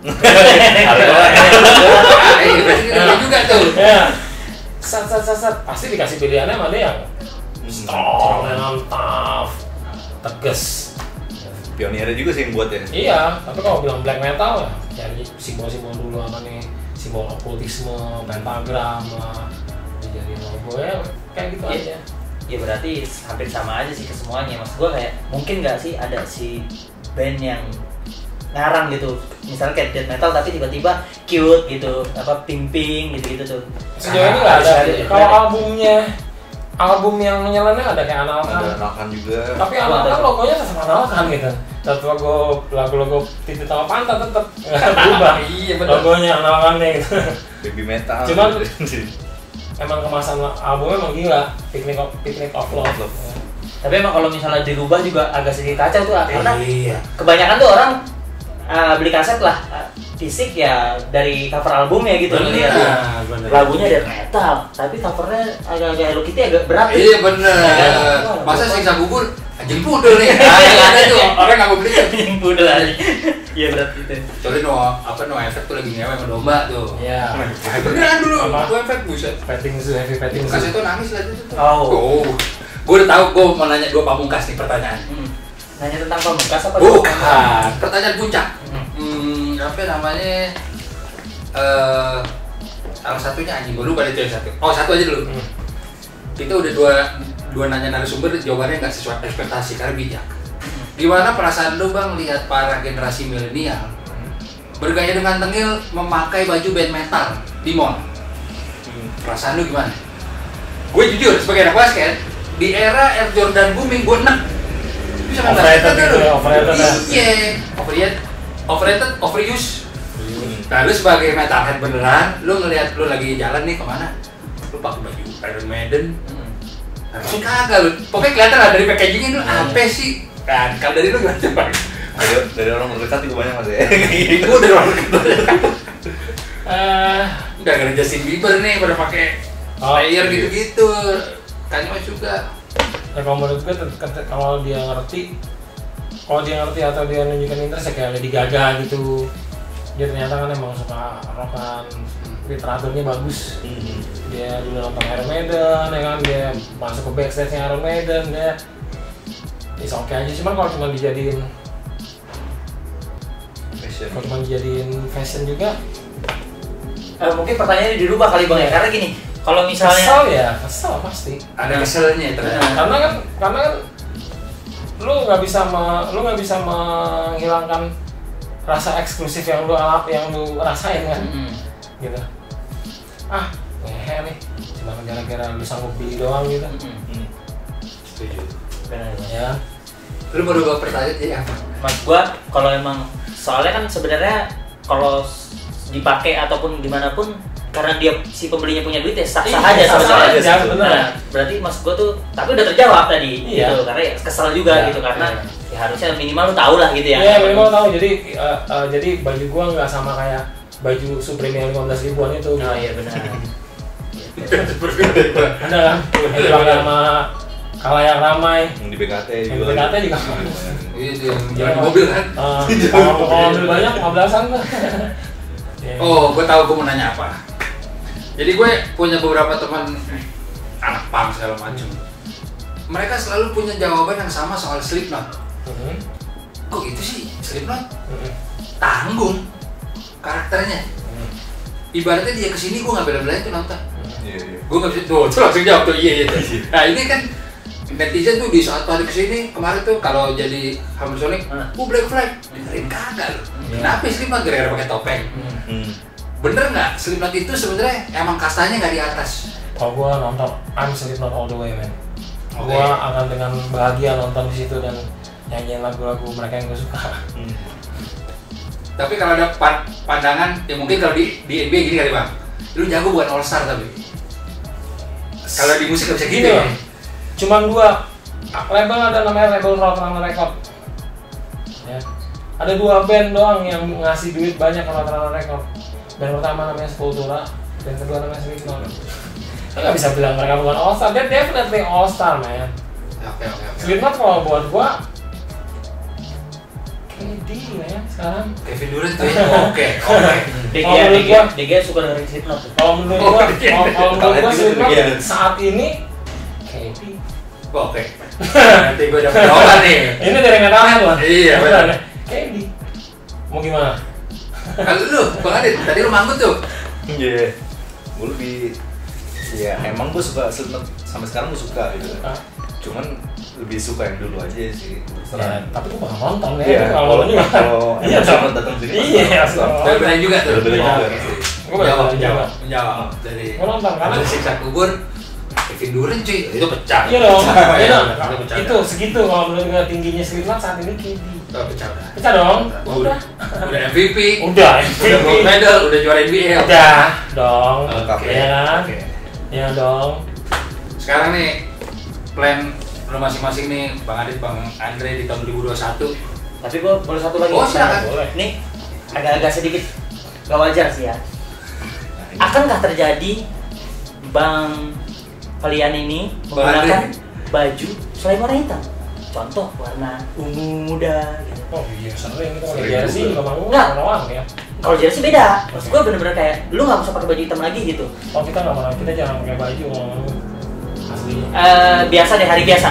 Iya, berarti kita juga tuh. Ya, set, pasti dikasih pilihannya mana yang strong, yang tough, tegas. Pionirnya juga sih yang buat ya. Iya, tapi kalau bilang black metal ya cari simbol-simbol dulu apa nih, simbol okultisme, pentagram lah, dijadiin logo ya kayak gitu Iya. aja. Ya berarti hampir sama aja sih ke semuanya. Maksud gua kayak mungkin nggak sih ada si band yang ngarang gitu, misalnya kayak death metal tapi tiba-tiba cute gitu, apa pink gitu tuh. Sejauh ini nggak ada. Ada. Kalau album yang nyeleneh ada kayak Analkan. Ada Analkan juga. Tapi Analkan logonya tetap Analkan gitu. Tetap lagu-lagu titik sama pantat tetap nggak berubah. Iya, bener. Logonya Analkannya gitu. Baby metal. Cuman emang kemasan albumnya emang gila, Picnic of Love. Tapi emang kalau misalnya dirubah juga agak sedikit kacau tuh, karena Iya. kebanyakan tuh orang beli kaset lah fisik ya dari cover albumnya gitu. Bener. Lihat Bener. lagunya death metal, tapi covernya agak-agak Hello Kitty agak berat. Iya bener. Ya, Masa siksa bubur anjing pudel nih. Nah, yang ada tuh orang nggak mau beli tuh. Udah lah. Iya berat gitu. Kecuali no effect tuh lagi ngewe sama domba tuh. Iya. Nah, beneran dulu Apa? no effect buset. Petting zoo, heavy petting zoo. Kasih tuh nangis lah itu tuh. Oh. Gue udah tahu, gue mau nanya dua pamungkas nih pertanyaan. Nanya tentang pamungkas apa? Bukan, pertanyaan puncak. Hmm. Apa namanya? Salah satunya anjing, gue lupa itu yang satu. Oh, satu aja dulu. Kita udah dua nanya narasumber, jawabannya nggak sesuai ekspektasi karena bijak. Gimana perasaan lu bang lihat para generasi milenial bergaya dengan tengil memakai baju band metal di mall? Perasaan lu gimana? Gue jujur sebagai anak basket, di era Air Jordan booming gue enak. Bisa main Overrated basket gitu ya, overrated ya. Iya, overrated, overuse. Nah, lu sebagai metalhead beneran, lu ngelihat lu lagi jalan nih kemana? Lu pakai baju Iron Maiden. Harusnya kagak lu. Pokoknya kelihatan lah dari packagingnya lu apa sih? Kan, kalau dari lu gimana coba? Dari orang terdekat juga banyak mas ya. Gue dari orang kedua. Eh, Udah gara Justin Bieber nih pada pakai Oh, layer iya. gitu-gitu. Kanye West juga. ya kalau menurut gue kalau dia ngerti atau dia nunjukin interest ya kayak Lady Gaga gitu. Dia ternyata kan emang suka rockan, literaturnya bagus. Dia dulu nonton Iron Maiden, ya kan dia masuk ke backstage-nya Iron Maiden, dia oke aja. Cuman kalau cuma dijadiin fashion juga, Mungkin pertanyaannya dirubah kali bang ya, karena gini, kalau kesel misalnya kesel pasti. Ada keselnya ternyata. Karena kan lu nggak bisa menghilangkan rasa eksklusif yang lu rasain kan, gitu. ngehe nih, cuma gara-gara lu sanggup beli doang gitu. Setuju. Benar. Ya. Lu baru baper tadi jadi apa? Mas gua kalau emang soalnya kan sebenarnya kalau dipakai ataupun gimana pun karena dia si pembelinya punya duit ya sah-sah aja sebenarnya. Sah aja, benar. Nah, berarti mas gua tuh tapi udah terjawab tadi Iya. gitu karena ya kesel juga Iya, gitu karena iya. ya harusnya minimal lu tahu lah gitu ya. Iya, minimal tahu. Jadi baju gua nggak sama kayak baju Supreme yang 15 ribuan itu. Oh iya benar. Ada kan? Yang dipakai sama khalayak ramai. Yang di BKT Yang di juga. BKT juga. Iya itu yang jalan di mobil kan. Kalau mobil banyak 15-an tuh. Oh, gue tahu gue mau nanya apa. Jadi gue punya beberapa teman anak punk segala macam. Mereka selalu punya jawaban yang sama soal Slipknot. Kok gitu sih Slipknot? Tanggung karakternya. Ibaratnya dia kesini gue nggak bela-belain tuh nonton. Iya, iya. Gue nggak bisa tuh langsung jawab tuh iya tuh. Nah ini kan netizen tuh di saat hari kesini kemarin tuh kalau jadi Hammer Sonic, Black Flag, dengerin kagak loh. Kenapa Slipknot gara-gara pakai topeng? Bener nggak Slipknot itu sebenarnya emang kastanya nggak di atas? Kalau gua nonton I'm Slipknot all the way, man. Oke. Gua akan dengan bahagia nonton di situ dan nyanyiin lagu-lagu mereka yang gua suka. Tapi kalau ada pandangan, ya mungkin kalau di NBA gini kali bang, lu jago bukan All Star tapi kalau di musik nggak bisa gitu Gini ya? loh, cuman dua label ada namanya label Roadrunner Record. Ya. Ada dua band doang yang ngasih duit banyak ke Roadrunner Record. Band pertama namanya Sepultura, band kedua namanya Slipknot. Lo nggak bisa bilang mereka bukan All Star, they're definitely All Star, man. Oke. Slipknot kalau buat gua KD ya sekarang. Kevin Durant tuh ya? Oke. DG suka dengerin Slipknot tuh. Kalau menurut Oh, gua, iya. kalau menurut gua Slipknot Iya. saat ini KD. Oke. Nanti gue dapat jawaban nih. Ini dari metalhead lah. Iya, benar. KD. Mau gimana? Kalau lu, Bang Adit, tadi lu manggut tuh. Iya. Gue lebih ya emang gue suka Slipknot sampai sekarang gue suka gitu. Cuman lebih suka yang dulu aja sih. Ya, tapi gua bakal nonton ya. Iya, Kalau lu juga. iya, Slipknot datang sini. Iya, Bela-belain juga tuh. Bela-belain juga. Gua bakal nonton. Menjawab dari Gua nonton karena dari siksa kubur. Kevin Durant cuy, itu pecah. iya dong. Iya dong. Itu pecah. Itu segitu kalau menurut gua tingginya Slipknot saat ini KD. Oh, pecah udah. Pecah dong. Udah MVP. Udah. Udah gold medal, udah juara NBL. Udah dong. Oke. Iya kan? Oke. Iya dong. Sekarang nih plan lu masing-masing nih, Bang Adit, Bang Andre di tahun 2021. Tapi gua boleh satu lagi. Oh, silakan. Boleh. Nih agak-agak sedikit gak wajar sih ya. Akankah terjadi Bang kalian ini Bang menggunakan Andre. baju selain warna hitam? Contoh warna ungu muda gitu. Oh iya, sering itu pakai Sering jersey juga. juga mau Enggak. warna-warna ya. Kalau jersey beda. Maksud gua bener-bener kayak lu gak usah pakai baju hitam lagi gitu. Oh kita nggak pernah, kita jarang pakai baju ngomong asli. Biasa deh hari biasa.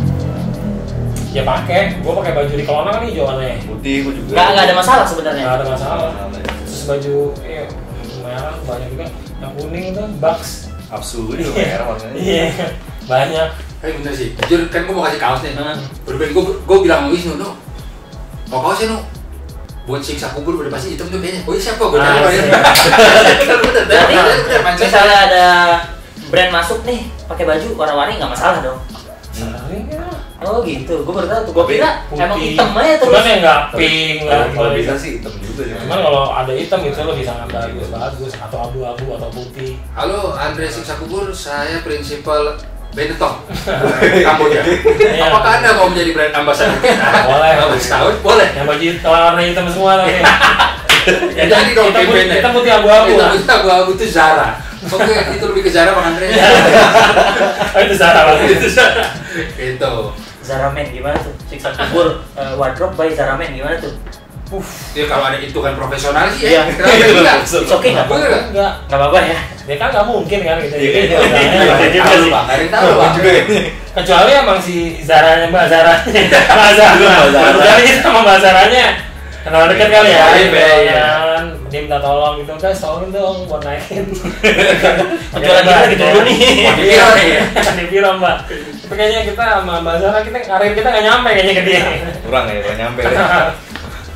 Ya pakai, gua pakai baju di Kelona kan hijau warnanya. Putih gue juga. Nggak ada masalah sebenarnya. Nggak ada masalah. Terus baju merah banyak juga, yang kuning itu Bucks. Absu gue juga merah warnanya. Iya, banyak. Tapi bener sih, jujur kan gue mau kasih kaos nih. Bener-bener gue bilang sama Wisnu, no, mau kaosnya no, buat siksa kubur udah pasti hitam tuh kayaknya. Oh iya siapa? Gue cari bener. Berarti misalnya ada brand masuk nih pakai baju warna-warni nggak masalah dong. Sering ya. Oh gitu, gue baru tahu tuh. Gue Tapi kira emang hitam aja terus. Cuman yang nggak pink, nggak Kalau gimana bisa gitu. sih hitam juga ya. Cuman kalau ada hitam itu lebih sangat bagus atau abu-abu atau putih. Halo, Andre Siksa Kubur, saya prinsipal Benetton Kamboja. Iya. Apakah Anda mau menjadi brand ambassador kita? Boleh. Kalau setahun, boleh. Yang baju warna hitam semua tapi. Ya jadi dong campaign-nya. Kita putih abu-abu. Kita abu-abu itu Zara. Oke, itu lebih ke Zara Bang Andre. Oh itu salah banget. Itu Zara. Itu. Zara Men gimana tuh? Siksa kubur wardrobe by Zara Men gimana tuh? Ya kalau ada hitungan profesional sih Iya. ya. Kenapa enggak? It's okay nggak? Bener nggak? Enggak. Nggak apa-apa ya. Ya kan nggak mungkin kan gitu. Iya, Gitu. iya. Tahu Bang, ada yang tahu Bang. juga ini. Kecuali emang si Zaranya Mbak Zaranya. Mbak Zara. Kecuali kita sama Mbak Zaranya. Kenal dekat kali ya. Iya. Dia minta tolong gitu, guys tolongin dong buat naikin. Penjualan kita gitu dulu nih. Di film Mbak. Tapi kayaknya kita sama Mbak Zara, karir kita nggak nyampe kayaknya ke dia. Kurang ya, kurang nyampe.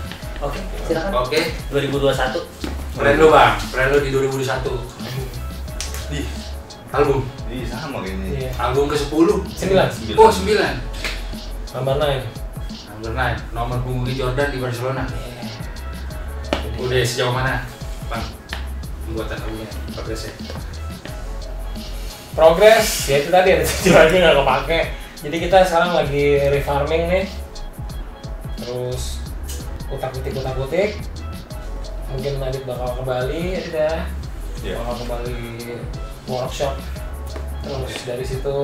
Oke, silakan. Oke. 2021. Brand lu Bang, brand lu di 2021. Album. Iya sama kayaknya. Iya. Album ke-10. 9. Oh, 9. Number 9. Number 9. Nomor punggung Jordan di Barcelona. Iya. Udah sejauh mana, Bang? Pembuatan albumnya, progresnya. Progres, ya itu tadi ada 7 lagi nggak kepake. Jadi kita sekarang lagi refarming nih. Terus utak-utik. Mungkin Adit bakal ke Bali, ya. Iya. Bakal ke Bali workshop. Terus dari situ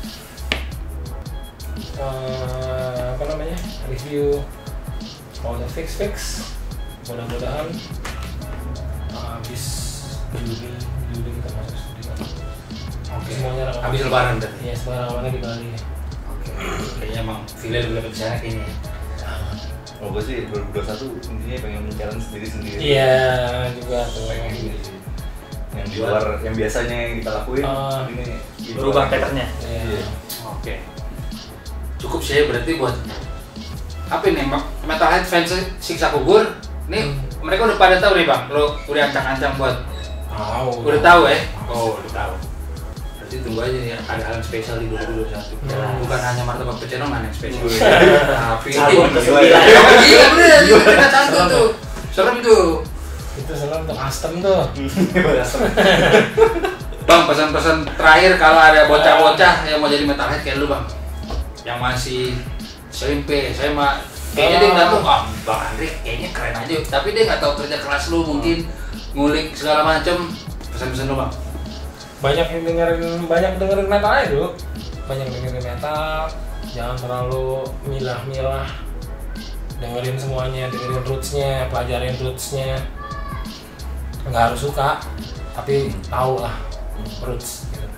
review kalau udah fix. Mudah-mudahan habis Juli kita masuk studio. Oke. Semuanya Habis lebaran tadi. Iya, semuanya di Bali. Oke. Kayaknya emang file udah di sana kayaknya. Oh gue sih 2021 intinya pengen jalan sendiri. Iya, juga tuh. Yang di luar yang biasanya yang kita lakuin ini di luar. Berubah patternnya. Iya. Oke. Cukup sih berarti buat apa nih, Metalhead fans Siksa Kubur. Nih mereka udah pada tahu nih, Bang. Lo udah ancang-ancang buat udah tahu ya? Oh, udah tahu. Berarti tunggu aja nih ada hal spesial di 2021. Bukan hanya martabak pecenongan yang spesial. Tapi Album ke-9. Iya bener, kita satu tuh. Serem tuh. Itu serem tuh, custom tuh. Bang, pesan-pesan terakhir kalau ada bocah-bocah yang mau jadi metalhead kayak lu, Bang. Yang masih SMP, SMA, kayaknya dia nggak tahu, Bang Andri kayaknya keren aja, tapi dia nggak tahu kerja keras lu, mungkin ngulik segala macem. Pesan-pesan lu, Bang. Banyak dengerin metal aja dulu. Banyak dengerin metal, jangan terlalu milah-milah. Dengerin semuanya, dengerin roots-nya, pelajarin roots-nya. Nggak harus suka, tapi tahu lah roots gitu.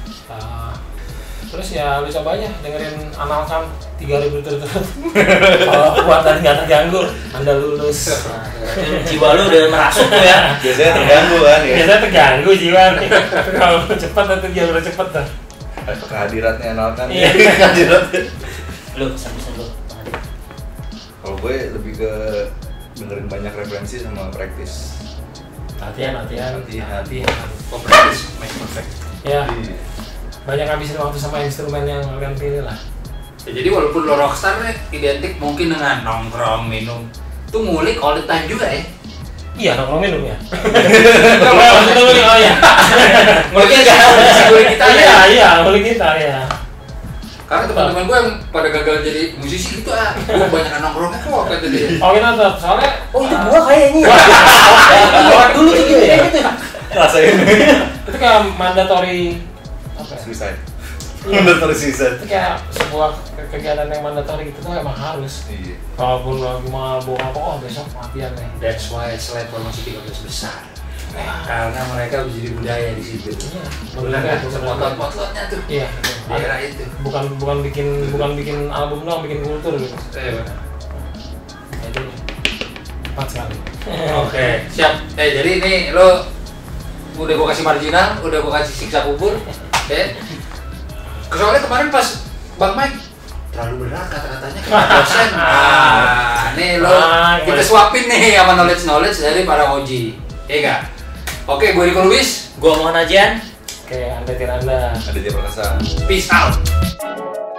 Terus ya lu coba aja dengerin Analkan 3.000 berturut-turut. Kalau kuat dan nggak terganggu, Anda lulus. Jiwa lu udah merasuk tuh ya. Biasanya terganggu kan ya. Biasanya terganggu jiwa nih. Tapi kalau cepat nanti dia udah cepet dah. Kehadiratnya Analkan. Iya. Kehadiratnya. Lu pesan-pesan lu. Kalau gue lebih ke dengerin banyak referensi sama praktis. Latihan. Oh, practice make perfect. Ya, Iya. banyak habisin waktu sama instrumen yang kalian pilih lah. Ya, jadi walaupun lo rockstar nih, identik mungkin dengan nongkrong, minum, itu ngulik all the time juga ya? Iya, nongkrong minum ya. Maksudnya ngulik, Oh iya. nguliknya si ngulik kita ya? Iya, ngulik kita ya. Karena teman-teman gue yang pada gagal jadi musisi gitu gue banyak nongkrongnya kok kata dia. Oh kita tetap, soalnya Oh itu gua kayaknya. Orang dulu tuh gitu ya. Rasain. itu kayak mandatory apa ya? Suicide. Mandatory suicide. Itu kayak sebuah kegiatan yang mandatory gitu tuh emang harus. Iya. Kalaupun lagi mau bawa apa, besok latihan nih. That's why Slap masih 13 besar. Karena mereka menjadi budaya di situ. Iya. Benar kan? Benar. Spot-spotnya tuh. Iya. Di era itu. Bukan bikin album doang, bikin kultur gitu. Benar. Jadi tepat sekali. Oke, siap. Jadi ini lo udah gue kasih marginal, udah gue kasih siksa kubur. Soalnya kemarin pas Bang Mike terlalu berat kata-katanya ke dosen. Nih lo kita suapin nih sama knowledge dari para OG. Iya enggak? Oke, gue Rico Luis, Gua Mohon Ajian. Oke, Anda Tiranda. Ada dia Perkasa. peace out.